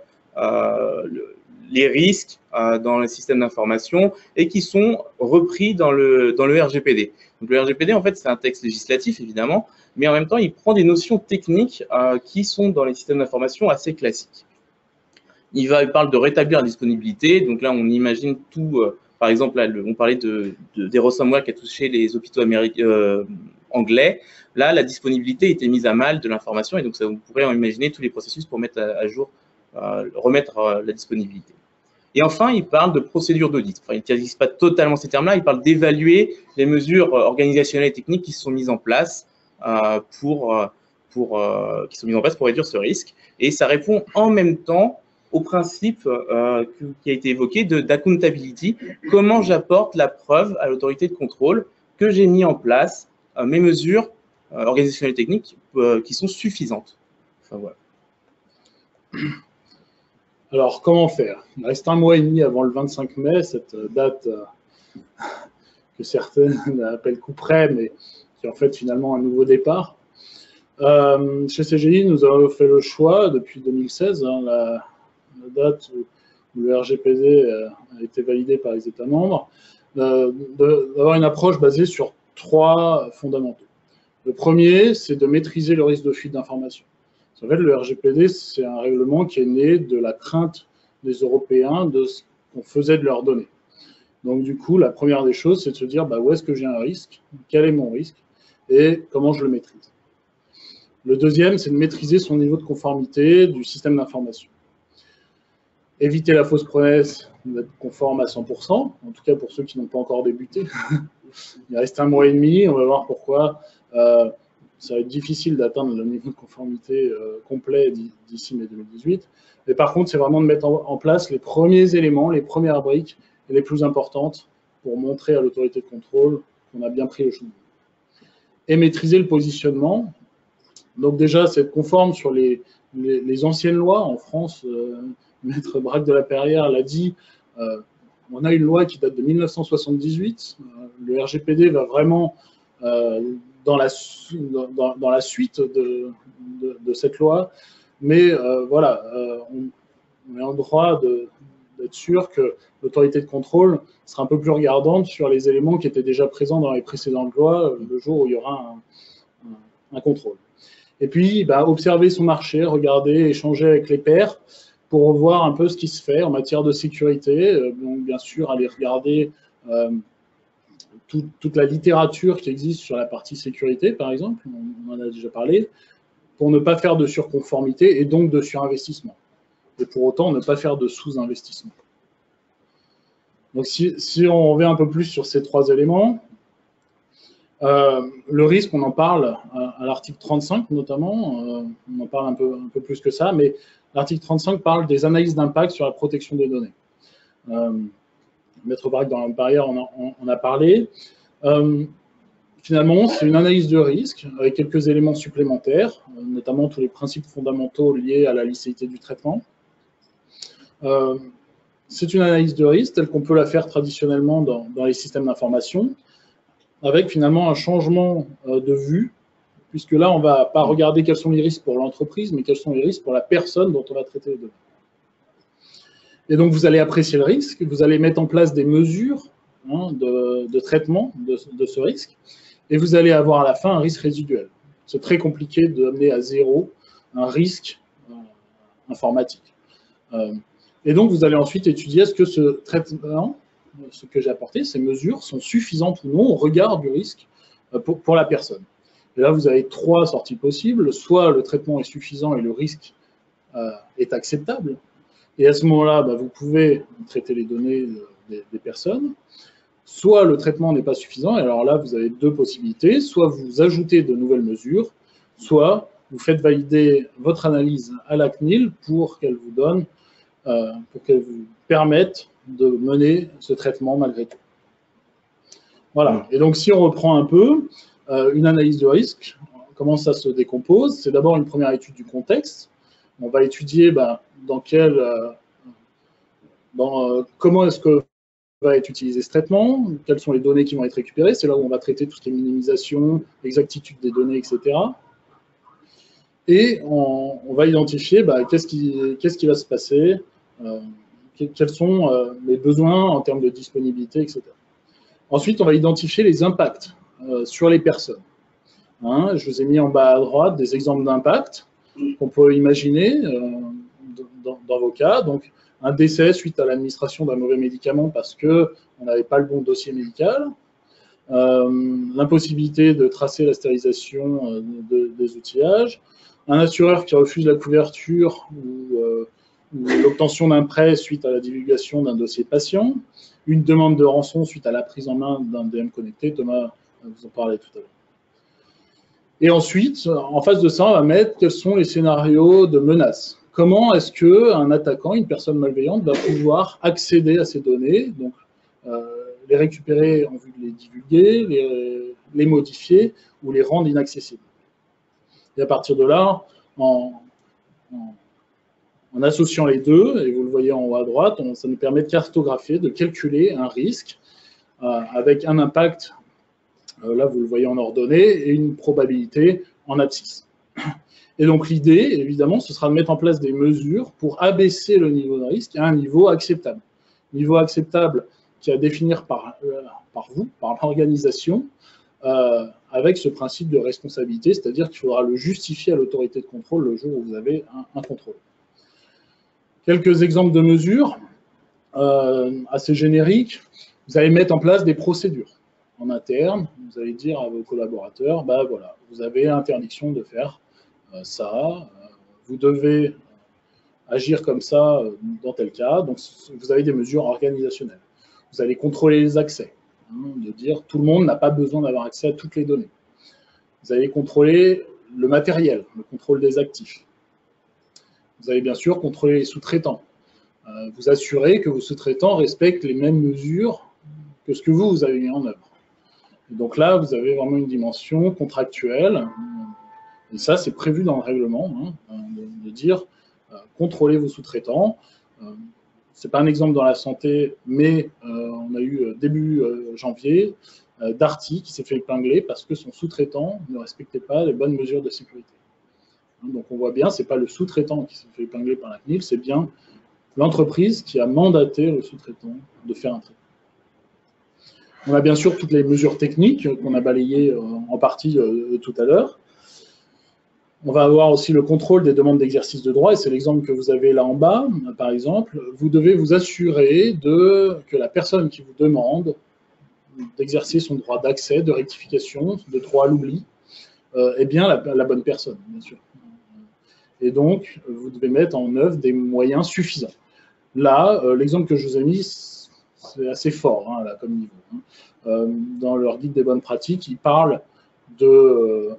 le, les risques euh, dans le système d'information et qui sont repris dans le, dans le R G P D. Donc, le R G P D, en fait, c'est un texte législatif, évidemment, mais en même temps, il prend des notions techniques euh, qui sont dans les systèmes d'information assez classiques. Il, va, il parle de rétablir la disponibilité. Donc là, on imagine tout. Euh, par exemple, là, le, on parlait de, de, des ransomware qui a touché les hôpitaux américains, euh, anglais. Là, la disponibilité était mise à mal de l'information et donc ça, vous pourrez en imaginer tous les processus pour mettre à, à jour, euh, remettre euh, la disponibilité. Et enfin, il parle de procédure d'audit. Enfin, il n'utilise pas totalement ces termes-là, il parle d'évaluer les mesures organisationnelles et techniques qui sont mises en place euh, pour, pour, euh, qui sont mises en place pour réduire ce risque. Et ça répond en même temps au principe euh, qui a été évoqué d'accountability. Comment j'apporte la preuve à l'autorité de contrôle que j'ai mis en place euh, mes mesures euh, organisationnelles et techniques euh, qui sont suffisantes. Enfin, voilà.
Alors, comment faire? Il reste un mois et demi avant le vingt-cinq mai, cette date euh, que certains appellent coup près, mais qui est en fait finalement un nouveau départ. Euh, chez C G I, nous avons fait le choix depuis deux mille seize, hein, la, la date où, où le R G P D euh, a été validé par les États membres, euh, d'avoir une approche basée sur trois fondamentaux. Le premier, c'est de maîtriser le risque de fuite d'informations. En fait, le R G P D, c'est un règlement qui est né de la crainte des Européens de ce qu'on faisait de leurs données. Donc, du coup, la première des choses, c'est de se dire bah, où est-ce que j'ai un risque, quel est mon risque et comment je le maîtrise. Le deuxième, c'est de maîtriser son niveau de conformité du système d'information. Éviter la fausse promesse d'être conforme à cent pour cent, en tout cas pour ceux qui n'ont pas encore débuté. Il reste un mois et demi, on va voir pourquoi. Euh, ça va être difficile d'atteindre le niveau de conformité euh, complet d'ici mai deux mille dix-huit. Mais par contre, c'est vraiment de mettre en, en place les premiers éléments, les premières briques les plus importantes pour montrer à l'autorité de contrôle qu'on a bien pris le chemin. Et maîtriser le positionnement. Donc déjà, c'est être conforme sur les, les, les anciennes lois. En France, euh, Maître Braque de la Perrière l'a dit, euh, on a une loi qui date de mille neuf cent soixante-dix-huit. Euh, le R G P D va vraiment euh, dans, la, dans, dans la suite de, de, de cette loi. Mais euh, voilà, euh, on, on est en droit d'être sûr que l'autorité de contrôle sera un peu plus regardante sur les éléments qui étaient déjà présents dans les précédentes lois le jour où il y aura un, un, un contrôle. Et puis, bah, observer son marché, regarder, échanger avec les pairs pour voir un peu ce qui se fait en matière de sécurité. Donc, bien sûr, aller regarder euh, tout, toute la littérature qui existe sur la partie sécurité, par exemple, on en a déjà parlé, pour ne pas faire de surconformité et donc de surinvestissement. Et pour autant, ne pas faire de sous-investissement. Donc, si, si on revient un peu plus sur ces trois éléments, euh, le risque, on en parle à, à l'article trente-cinq notamment, euh, on en parle un peu, un peu plus que ça, mais l'article trente-cinq parle des analyses d'impact sur la protection des données. Euh, Maître Braque dans la barrière, on, on, on a parlé. Euh, finalement, c'est une analyse de risque avec quelques éléments supplémentaires, euh, notamment tous les principes fondamentaux liés à la licéité du traitement. Euh, c'est une analyse de risque telle qu'on peut la faire traditionnellement dans, dans les systèmes d'information, avec finalement un changement euh, de vue, puisque là, on ne va pas regarder quels sont les risques pour l'entreprise, mais quels sont les risques pour la personne dont on va traiter les données. Et donc, vous allez apprécier le risque, vous allez mettre en place des mesures hein, de, de traitement de, de ce risque, et vous allez avoir à la fin un risque résiduel. C'est très compliqué d'amener à zéro un risque euh, informatique. Euh, et donc, vous allez ensuite étudier est-ce que ce traitement, ce que j'ai apporté, ces mesures sont suffisantes ou non au regard du risque euh, pour, pour la personne. Et là, vous avez trois sorties possibles. Soit le traitement est suffisant et le risque euh, est acceptable. Et à ce moment-là, bah, vous pouvez traiter les données des, des personnes. Soit le traitement n'est pas suffisant, et alors là, vous avez deux possibilités. Soit vous ajoutez de nouvelles mesures, soit vous faites valider votre analyse à la C N I L pour qu'elle vous donne, euh, pour qu'elle vous permette de mener ce traitement malgré tout. Voilà. Et donc, si on reprend un peu, euh, une analyse de risque, comment ça se décompose? C'est d'abord une première étude du contexte. On va étudier ben, dans quel, euh, dans, euh, comment est-ce que va être utilisé ce traitement, quelles sont les données qui vont être récupérées. C'est là où on va traiter tout ce qui est minimisation, l'exactitude des données, et cetera. Et on, on va identifier ben, qu'est-ce qui, qu'est-ce qui va se passer, euh, quels sont euh, les besoins en termes de disponibilité, et cetera. Ensuite, on va identifier les impacts euh, sur les personnes. Hein, je vous ai mis en bas à droite des exemples d'impacts qu'on peut imaginer euh, dans, dans vos cas. Donc, un décès suite à l'administration d'un mauvais médicament parce qu'on n'avait pas le bon dossier médical, euh, l'impossibilité de tracer la stérilisation euh, de, des outillages, un assureur qui refuse la couverture ou, euh, ou l'obtention d'un prêt suite à la divulgation d'un dossier patient, une demande de rançon suite à la prise en main d'un D M connecté. Thomas vous en parlait tout à l'heure. Et ensuite, en face de ça, on va mettre quels sont les scénarios de menaces. Comment est-ce qu'un attaquant, une personne malveillante, va pouvoir accéder à ces données, donc euh, les récupérer en vue de les divulguer, les, les modifier ou les rendre inaccessibles. Et à partir de là, en, en, en associant les deux, et vous le voyez en haut à droite, on, ça nous permet de cartographier, de calculer un risque euh, avec un impact, euh, là vous le voyez en ordonnée, et une probabilité en abscisse. Et donc l'idée, évidemment, ce sera de mettre en place des mesures pour abaisser le niveau de risque à un niveau acceptable. Niveau acceptable qui est à définir par, euh, par vous, par l'organisation, euh, avec ce principe de responsabilité, c'est-à-dire qu'il faudra le justifier à l'autorité de contrôle le jour où vous avez un, un contrôle. Quelques exemples de mesures euh, assez génériques. Vous allez mettre en place des procédures en interne. Vous allez dire à vos collaborateurs, bah voilà, vous avez interdiction de faire ça, vous devez agir comme ça dans tel cas, donc vous avez des mesures organisationnelles. Vous allez contrôler les accès, hein, de dire tout le monde n'a pas besoin d'avoir accès à toutes les données. Vous allez contrôler le matériel, le contrôle des actifs. Vous allez bien sûr contrôler les sous-traitants. Euh, vous assurer que vos sous-traitants respectent les mêmes mesures que ce que vous, vous avez mis en œuvre. Et donc là, vous avez vraiment une dimension contractuelle. Et ça, c'est prévu dans le règlement, hein, de, de dire euh, contrôlez vos sous-traitants. Euh, Ce n'est pas un exemple dans la santé, mais euh, on a eu euh, début euh, janvier euh, Darty qui s'est fait épingler parce que son sous-traitant ne respectait pas les bonnes mesures de sécurité. Donc on voit bien, ce n'est pas le sous-traitant qui s'est fait épingler par la C N I L, c'est bien l'entreprise qui a mandaté le sous-traitant de faire un traitement. On a bien sûr toutes les mesures techniques qu'on a balayées euh, en partie euh, tout à l'heure. On va avoir aussi le contrôle des demandes d'exercice de droit, et c'est l'exemple que vous avez là en bas, par exemple. Vous devez vous assurer de, que la personne qui vous demande d'exercer son droit d'accès, de rectification, de droit à l'oubli, euh, est bien la, la bonne personne, bien sûr. Et donc, vous devez mettre en œuvre des moyens suffisants. Là, euh, l'exemple que je vous ai mis, c'est assez fort, hein, là, comme niveau. Hein. Euh, dans leur guide des bonnes pratiques, ils parlent de... Euh,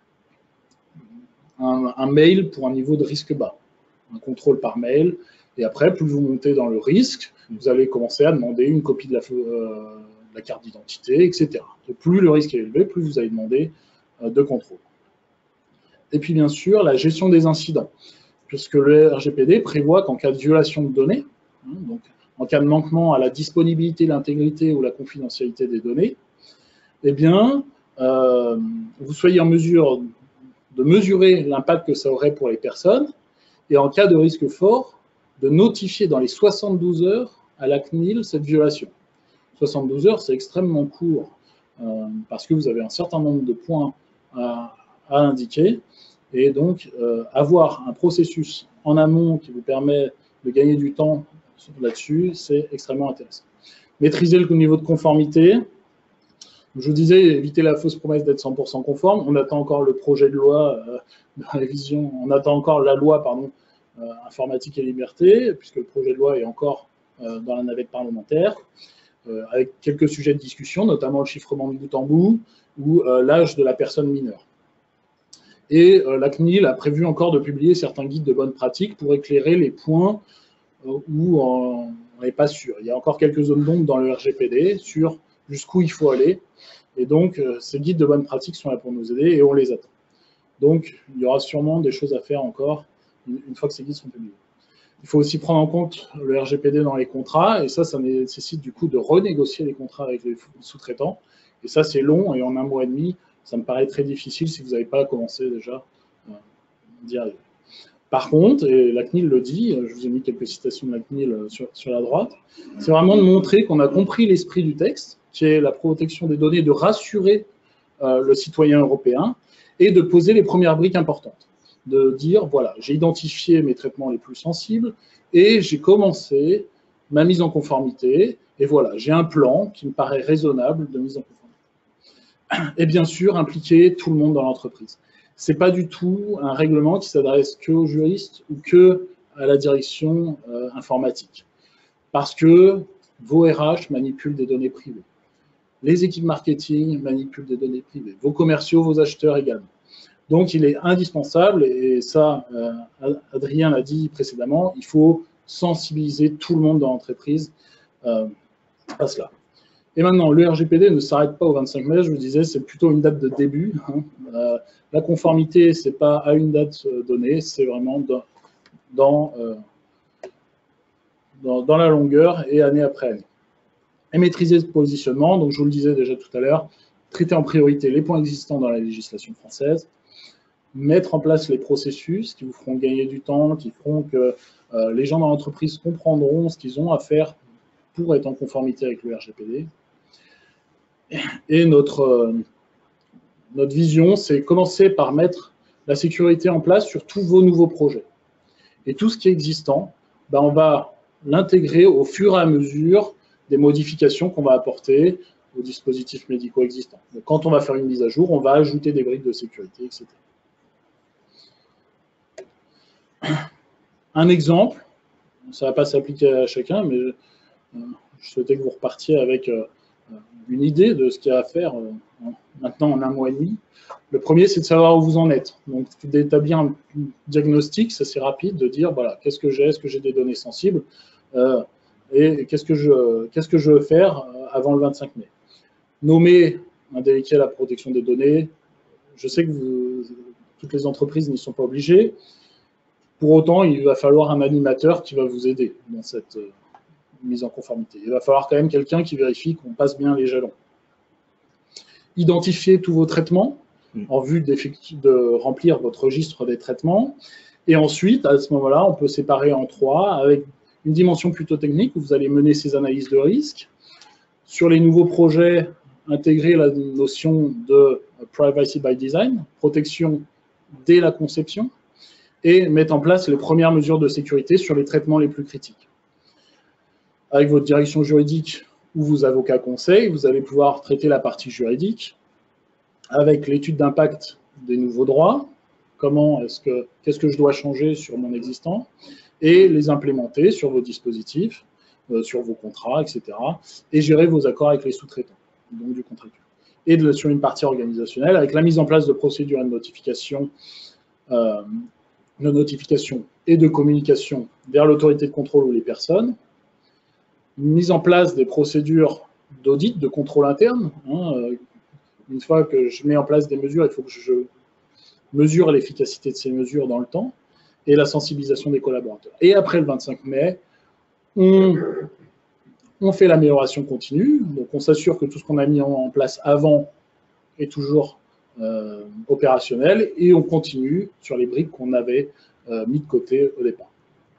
Un, un mail pour un niveau de risque bas, un contrôle par mail, et après, plus vous montez dans le risque, vous allez commencer à demander une copie de la, euh, de la carte d'identité, et cetera. Et plus le risque est élevé, plus vous allez demander euh, de contrôle. Et puis, bien sûr, la gestion des incidents, puisque le R G P D prévoit qu'en cas de violation de données, hein, donc en cas de manquement à la disponibilité, l'intégrité ou la confidentialité des données, eh bien, euh, vous soyez en mesure de mesurer l'impact que ça aurait pour les personnes, et en cas de risque fort, de notifier dans les soixante-douze heures à la C N I L cette violation. soixante-douze heures, c'est extrêmement court, euh, parce que vous avez un certain nombre de points à, à indiquer, et donc euh, avoir un processus en amont qui vous permet de gagner du temps là-dessus, c'est extrêmement intéressant. Maîtriser le niveau de conformité. Je vous disais, éviter la fausse promesse d'être cent pour cent conforme. On attend encore le projet de loi euh, de révision, on attend encore la loi pardon, euh, informatique et liberté, puisque le projet de loi est encore euh, dans la navette parlementaire, euh, avec quelques sujets de discussion, notamment le chiffrement de bout en bout ou euh, l'âge de la personne mineure. Et euh, la C N I L a prévu encore de publier certains guides de bonnes pratiques pour éclairer les points euh, où on n'est pas sûr. Il y a encore quelques zones d'ombre dans le R G P D sur jusqu'où il faut aller. Et donc, euh, ces guides de bonnes pratiques sont là pour nous aider et on les attend. Donc, il y aura sûrement des choses à faire encore une, une fois que ces guides sont publiés. Il faut aussi prendre en compte le R G P D dans les contrats, et ça, ça nécessite du coup de renégocier les contrats avec les sous-traitants. Et ça, c'est long, et en un mois et demi, ça me paraît très difficile si vous n'avez pas commencé déjà euh, d'y arriver. Par contre, et la C N I L le dit, je vous ai mis quelques citations de la C N I L sur, sur la droite, c'est vraiment de montrer qu'on a compris l'esprit du texte, qui est la protection des données, de rassurer euh, le citoyen européen et de poser les premières briques importantes. De dire, voilà, j'ai identifié mes traitements les plus sensibles et j'ai commencé ma mise en conformité, et voilà, j'ai un plan qui me paraît raisonnable de mise en conformité. Et bien sûr, impliquer tout le monde dans l'entreprise. Ce n'est pas du tout un règlement qui s'adresse qu'aux juristes ou que à la direction euh, informatique. Parce que vos R H manipulent des données privées. Les équipes marketing manipulent des données privées. Vos commerciaux, vos acheteurs également. Donc, il est indispensable, et ça, euh, Adrien l'a dit précédemment, il faut sensibiliser tout le monde dans l'entreprise euh, à cela. Et maintenant, le R G P D ne s'arrête pas au vingt-cinq mai, je vous disais, c'est plutôt une date de début. Hein. Euh, la conformité, ce n'est pas à une date donnée, c'est vraiment dans, dans, euh, dans, dans la longueur et année après année. Et maîtriser ce positionnement, donc je vous le disais déjà tout à l'heure, traiter en priorité les points existants dans la législation française, mettre en place les processus qui vous feront gagner du temps, qui feront que euh, les gens dans l'entreprise comprendront ce qu'ils ont à faire pour être en conformité avec le R G P D. Et notre, euh, notre vision, c'est commencer par mettre la sécurité en place sur tous vos nouveaux projets. Et tout ce qui est existant, ben on va l'intégrer au fur et à mesure des modifications qu'on va apporter aux dispositifs médicaux existants. Donc, quand on va faire une mise à jour, on va ajouter des briques de sécurité, et cetera. Un exemple, ça ne va pas s'appliquer à chacun, mais euh, je souhaitais que vous repartiez avec euh, une idée de ce qu'il y a à faire euh, maintenant en un mois et demi. Le premier, c'est de savoir où vous en êtes. Donc, d'établir un diagnostic, c'est assez rapide, de dire, voilà, qu'est-ce que j'ai, est-ce que j'ai des données sensibles, euh, et qu'est-ce que je, qu'est-ce que je veux faire avant le vingt-cinq mai. Nommer un délégué à la protection des données, je sais que vous, toutes les entreprises n'y sont pas obligées. Pour autant, il va falloir un animateur qui va vous aider dans cette euh, mise en conformité. Il va falloir quand même quelqu'un qui vérifie qu'on passe bien les jalons. Identifier tous vos traitements en vue de remplir votre registre des traitements. Et ensuite, à ce moment-là, on peut séparer en trois avec une dimension plutôt technique où vous allez mener ces analyses de risque. Sur les nouveaux projets, intégrer la notion de privacy by design, protection dès la conception, et mettre en place les premières mesures de sécurité sur les traitements les plus critiques. Avec votre direction juridique ou vos avocats conseils, vous allez pouvoir traiter la partie juridique avec l'étude d'impact des nouveaux droits, comment est-ce que, qu'est-ce que je dois changer sur mon existant, et les implémenter sur vos dispositifs, euh, sur vos contrats, et cetera, et gérer vos accords avec les sous-traitants, donc du contractuel. Et de, sur une partie organisationnelle, avec la mise en place de procédures et de notification, euh, de notification et de communication vers l'autorité de contrôle ou les personnes, mise en place des procédures d'audit, de contrôle interne. Hein, euh, une fois que je mets en place des mesures, il faut que je mesure l'efficacité de ces mesures dans le temps, et la sensibilisation des collaborateurs. Et après le vingt-cinq mai, on, on fait l'amélioration continue, donc on s'assure que tout ce qu'on a mis en place avant est toujours euh, opérationnel, et on continue sur les briques qu'on avait euh, mis de côté au départ.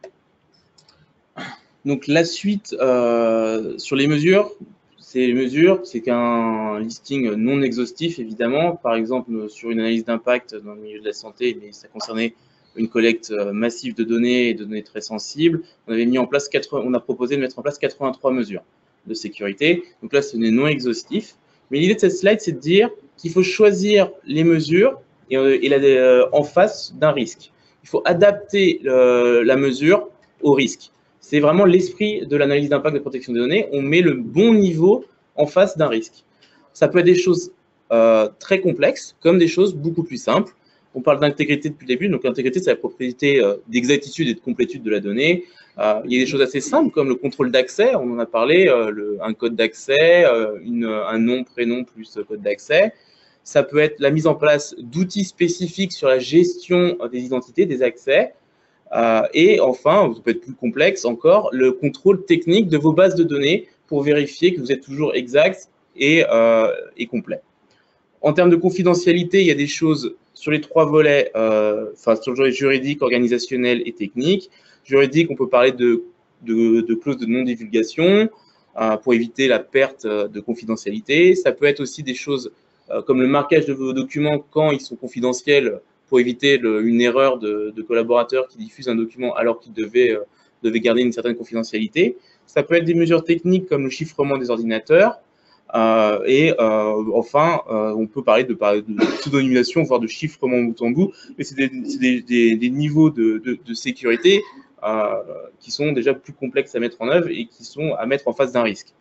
Donc la suite euh, sur les mesures, c'est les mesures, c'est qu'un listing non exhaustif évidemment, par exemple sur une analyse d'impact dans le milieu de la santé, mais ça concernait une collecte massive de données et de données très sensibles. On avait mis en place quatre, on a proposé de mettre en place quatre-vingt-trois mesures de sécurité. Donc là, ce n'est non exhaustif. Mais l'idée de cette slide, c'est de dire qu'il faut choisir les mesures et, et la, euh, en face d'un risque. Il faut adapter euh, la mesure au risque. C'est vraiment l'esprit de l'analyse d'impact de protection des données. On met le bon niveau en face d'un risque. Ça peut être des choses euh, très complexes, comme des choses beaucoup plus simples. On parle d'intégrité depuis le début. Donc, l'intégrité, c'est la propriété euh, d'exactitude et de complétude de la donnée. Euh, il y a des choses assez simples, comme le contrôle d'accès. On en a parlé, euh, le, un code d'accès, euh, un nom, prénom plus code d'accès. Ça peut être la mise en place d'outils spécifiques sur la gestion des identités, des accès. Euh, et enfin, ça peut être plus complexe encore, le contrôle technique de vos bases de données pour vérifier que vous êtes toujours exact et, euh, et complet. En termes de confidentialité, il y a des choses sur les trois volets, euh, enfin sur le juridique, organisationnel et technique. Juridique, on peut parler de, de, de clauses de non-divulgation euh, pour éviter la perte de confidentialité. Ça peut être aussi des choses euh, comme le marquage de vos documents quand ils sont confidentiels, pour éviter le, une erreur de, de collaborateurs qui diffusent un document alors qu'ils devaient, euh, devaient garder une certaine confidentialité. Ça peut être des mesures techniques comme le chiffrement des ordinateurs. Euh, et euh, enfin, euh, on peut parler de, de pseudonymisation, voire de chiffrement bout en bout, mais c'est des, des, des, des niveaux de, de, de sécurité euh, qui sont déjà plus complexes à mettre en œuvre et qui sont à mettre en face d'un risque.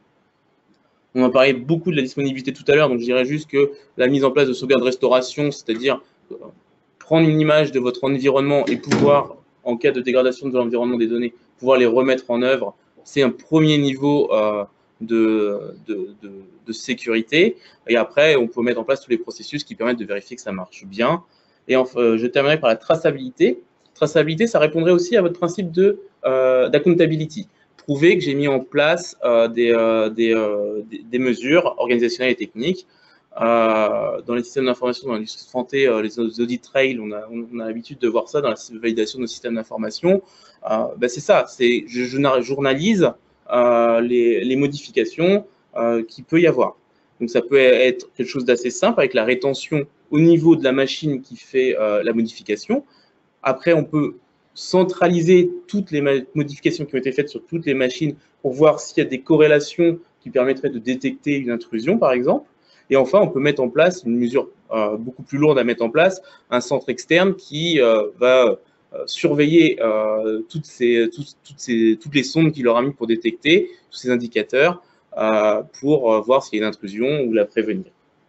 On a parlé beaucoup de la disponibilité tout à l'heure, donc je dirais juste que la mise en place de sauvegarde-restauration, c'est-à-dire prendre une image de votre environnement et pouvoir, en cas de dégradation de l'environnement des données, pouvoir les remettre en œuvre, c'est un premier niveau euh, de, de, de, de sécurité. Et après, on peut mettre en place tous les processus qui permettent de vérifier que ça marche bien. Et enfin, je terminerai par la traçabilité. Traçabilité, ça répondrait aussi à votre principe de euh, d'accountability. Prouver que j'ai mis en place euh, des, euh, des, euh, des, des mesures organisationnelles et techniques. Euh, dans les systèmes d'information, dans l'industrie de santé, euh, les audit trail, on a, on a l'habitude de voir ça dans la validation de nos systèmes d'information. Euh, ben c'est ça, c'est je, je journalise euh, les, les modifications euh, qu'il peut y avoir. Donc ça peut être quelque chose d'assez simple avec la rétention au niveau de la machine qui fait euh, la modification. Après, on peut centraliser toutes les modifications qui ont été faites sur toutes les machines pour voir s'il y a des corrélations qui permettraient de détecter une intrusion, par exemple. Et enfin, on peut mettre en place une mesure euh, beaucoup plus lourde à mettre en place, un centre externe qui euh, va euh, surveiller euh, toutes, ces, tout, toutes, ces, toutes les sondes qu'il aura mis pour détecter, tous ces indicateurs, euh, pour euh, voir s'il y a une intrusion ou la prévenir.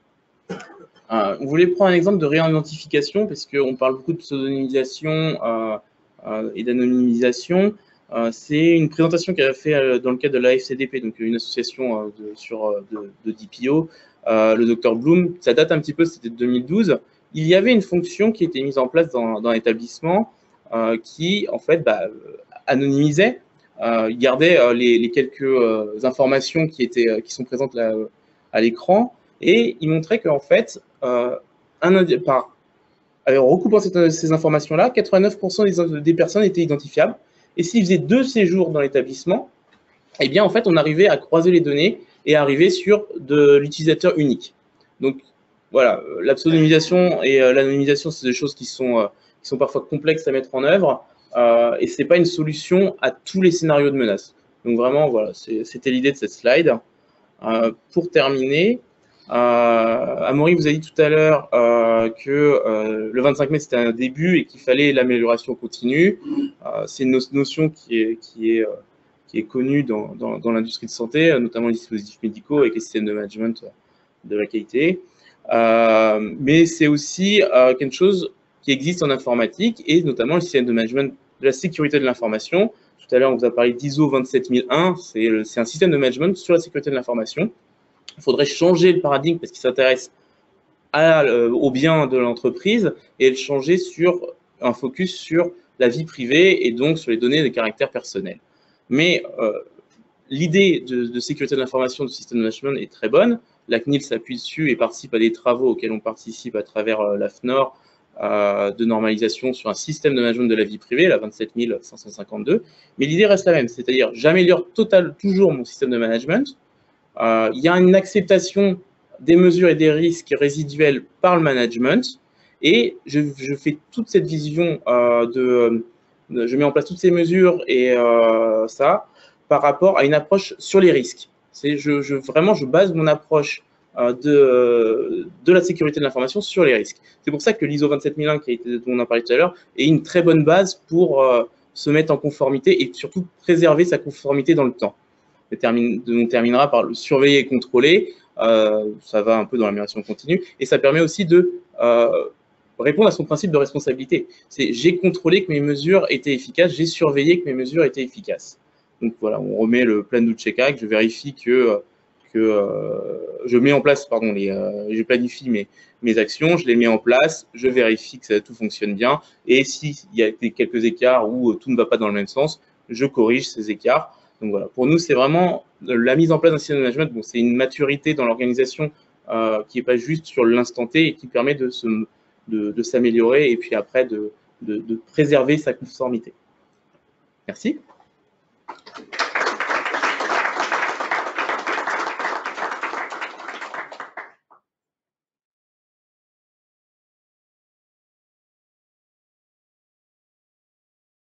Euh, on voulait prendre un exemple de réidentification parce qu'on parle beaucoup de pseudonymisation euh, euh, et d'anonymisation. Euh, C'est une présentation qu'elle a fait euh, dans le cadre de l'A F C D P, donc une association euh, de, sur, euh, de, de D P O, euh, le docteur Bloom. Ça date un petit peu, c'était de deux mille douze. Il y avait une fonction qui était mise en place dans, dans l'établissement euh, qui, en fait, bah, anonymisait, euh, gardait euh, les, les quelques euh, informations qui, étaient, euh, qui sont présentes là, euh, à l'écran, et il montrait qu'en fait, euh, un, par, alors, en recoupant cette, ces informations-là, quatre-vingt-neuf pour cent des, des personnes étaient identifiables, et s'ils faisaient deux séjours dans l'établissement, eh bien, en fait, on arrivait à croiser les données et arriver sur de l'utilisateur unique. Donc, voilà, la pseudonymisation et euh, l'anonymisation, c'est des choses qui sont, euh, qui sont parfois complexes à mettre en œuvre, euh, et ce n'est pas une solution à tous les scénarios de menace. Donc, vraiment, voilà, c'était l'idée de cette slide. Euh, pour terminer, euh, Amaury vous a dit tout à l'heure euh, que euh, le vingt-cinq mai, c'était un début et qu'il fallait l'amélioration continue. Euh, c'est une notion qui est, qui est, euh, qui est connue dans, dans, dans l'industrie de santé, notamment les dispositifs médicaux avec les systèmes de management de la qualité. Euh, mais c'est aussi euh, quelque chose qui existe en informatique et notamment le système de management de la sécurité de l'information. Tout à l'heure, on vous a parlé d'I S O vingt-sept mille un, c'est un système de management sur la sécurité de l'information. Il faudrait changer le paradigme parce qu'il s'intéresse euh, au bien de l'entreprise et le changer sur un focus sur la vie privée et donc sur les données de caractère personnel. Mais euh, l'idée de, de sécurité de l'information du système de management est très bonne. La C N I L s'appuie dessus et participe à des travaux auxquels on participe à travers euh, l'A F N O R euh, de normalisation sur un système de management de la vie privée, la vingt-sept mille cinq cent cinquante-deux. Mais l'idée reste la même, c'est-à-dire j'améliore total, toujours mon système de management. Euh, il y a une acceptation des mesures et des risques résiduels par le management et je, je fais toute cette vision euh, de, de… Je mets en place toutes ces mesures et euh, ça par rapport à une approche sur les risques. C'est je, je, vraiment, je base mon approche euh, de, de la sécurité de l'information sur les risques. C'est pour ça que l'I S O vingt-sept mille un, qui a été, dont on a parlé tout à l'heure, est une très bonne base pour euh, se mettre en conformité et surtout préserver sa conformité dans le temps. On, termine, on terminera par le surveiller et contrôler. Euh, ça va un peu dans l'amélioration continue. Et ça permet aussi de euh, répondre à son principe de responsabilité. C'est j'ai contrôlé que mes mesures étaient efficaces, j'ai surveillé que mes mesures étaient efficaces. Donc voilà, on remet le plan do check-act, je vérifie que, que euh, je mets en place, pardon, les, euh, je planifie mes, mes actions, je les mets en place, je vérifie que ça, tout fonctionne bien, et s'il y a quelques écarts où tout ne va pas dans le même sens, je corrige ces écarts. Donc voilà, pour nous, c'est vraiment la mise en place d'un système de management, bon, c'est une maturité dans l'organisation euh, qui n'est pas juste sur l'instant T et qui permet de, se, de, de s'améliorer et puis après de, de, de préserver sa conformité. Merci.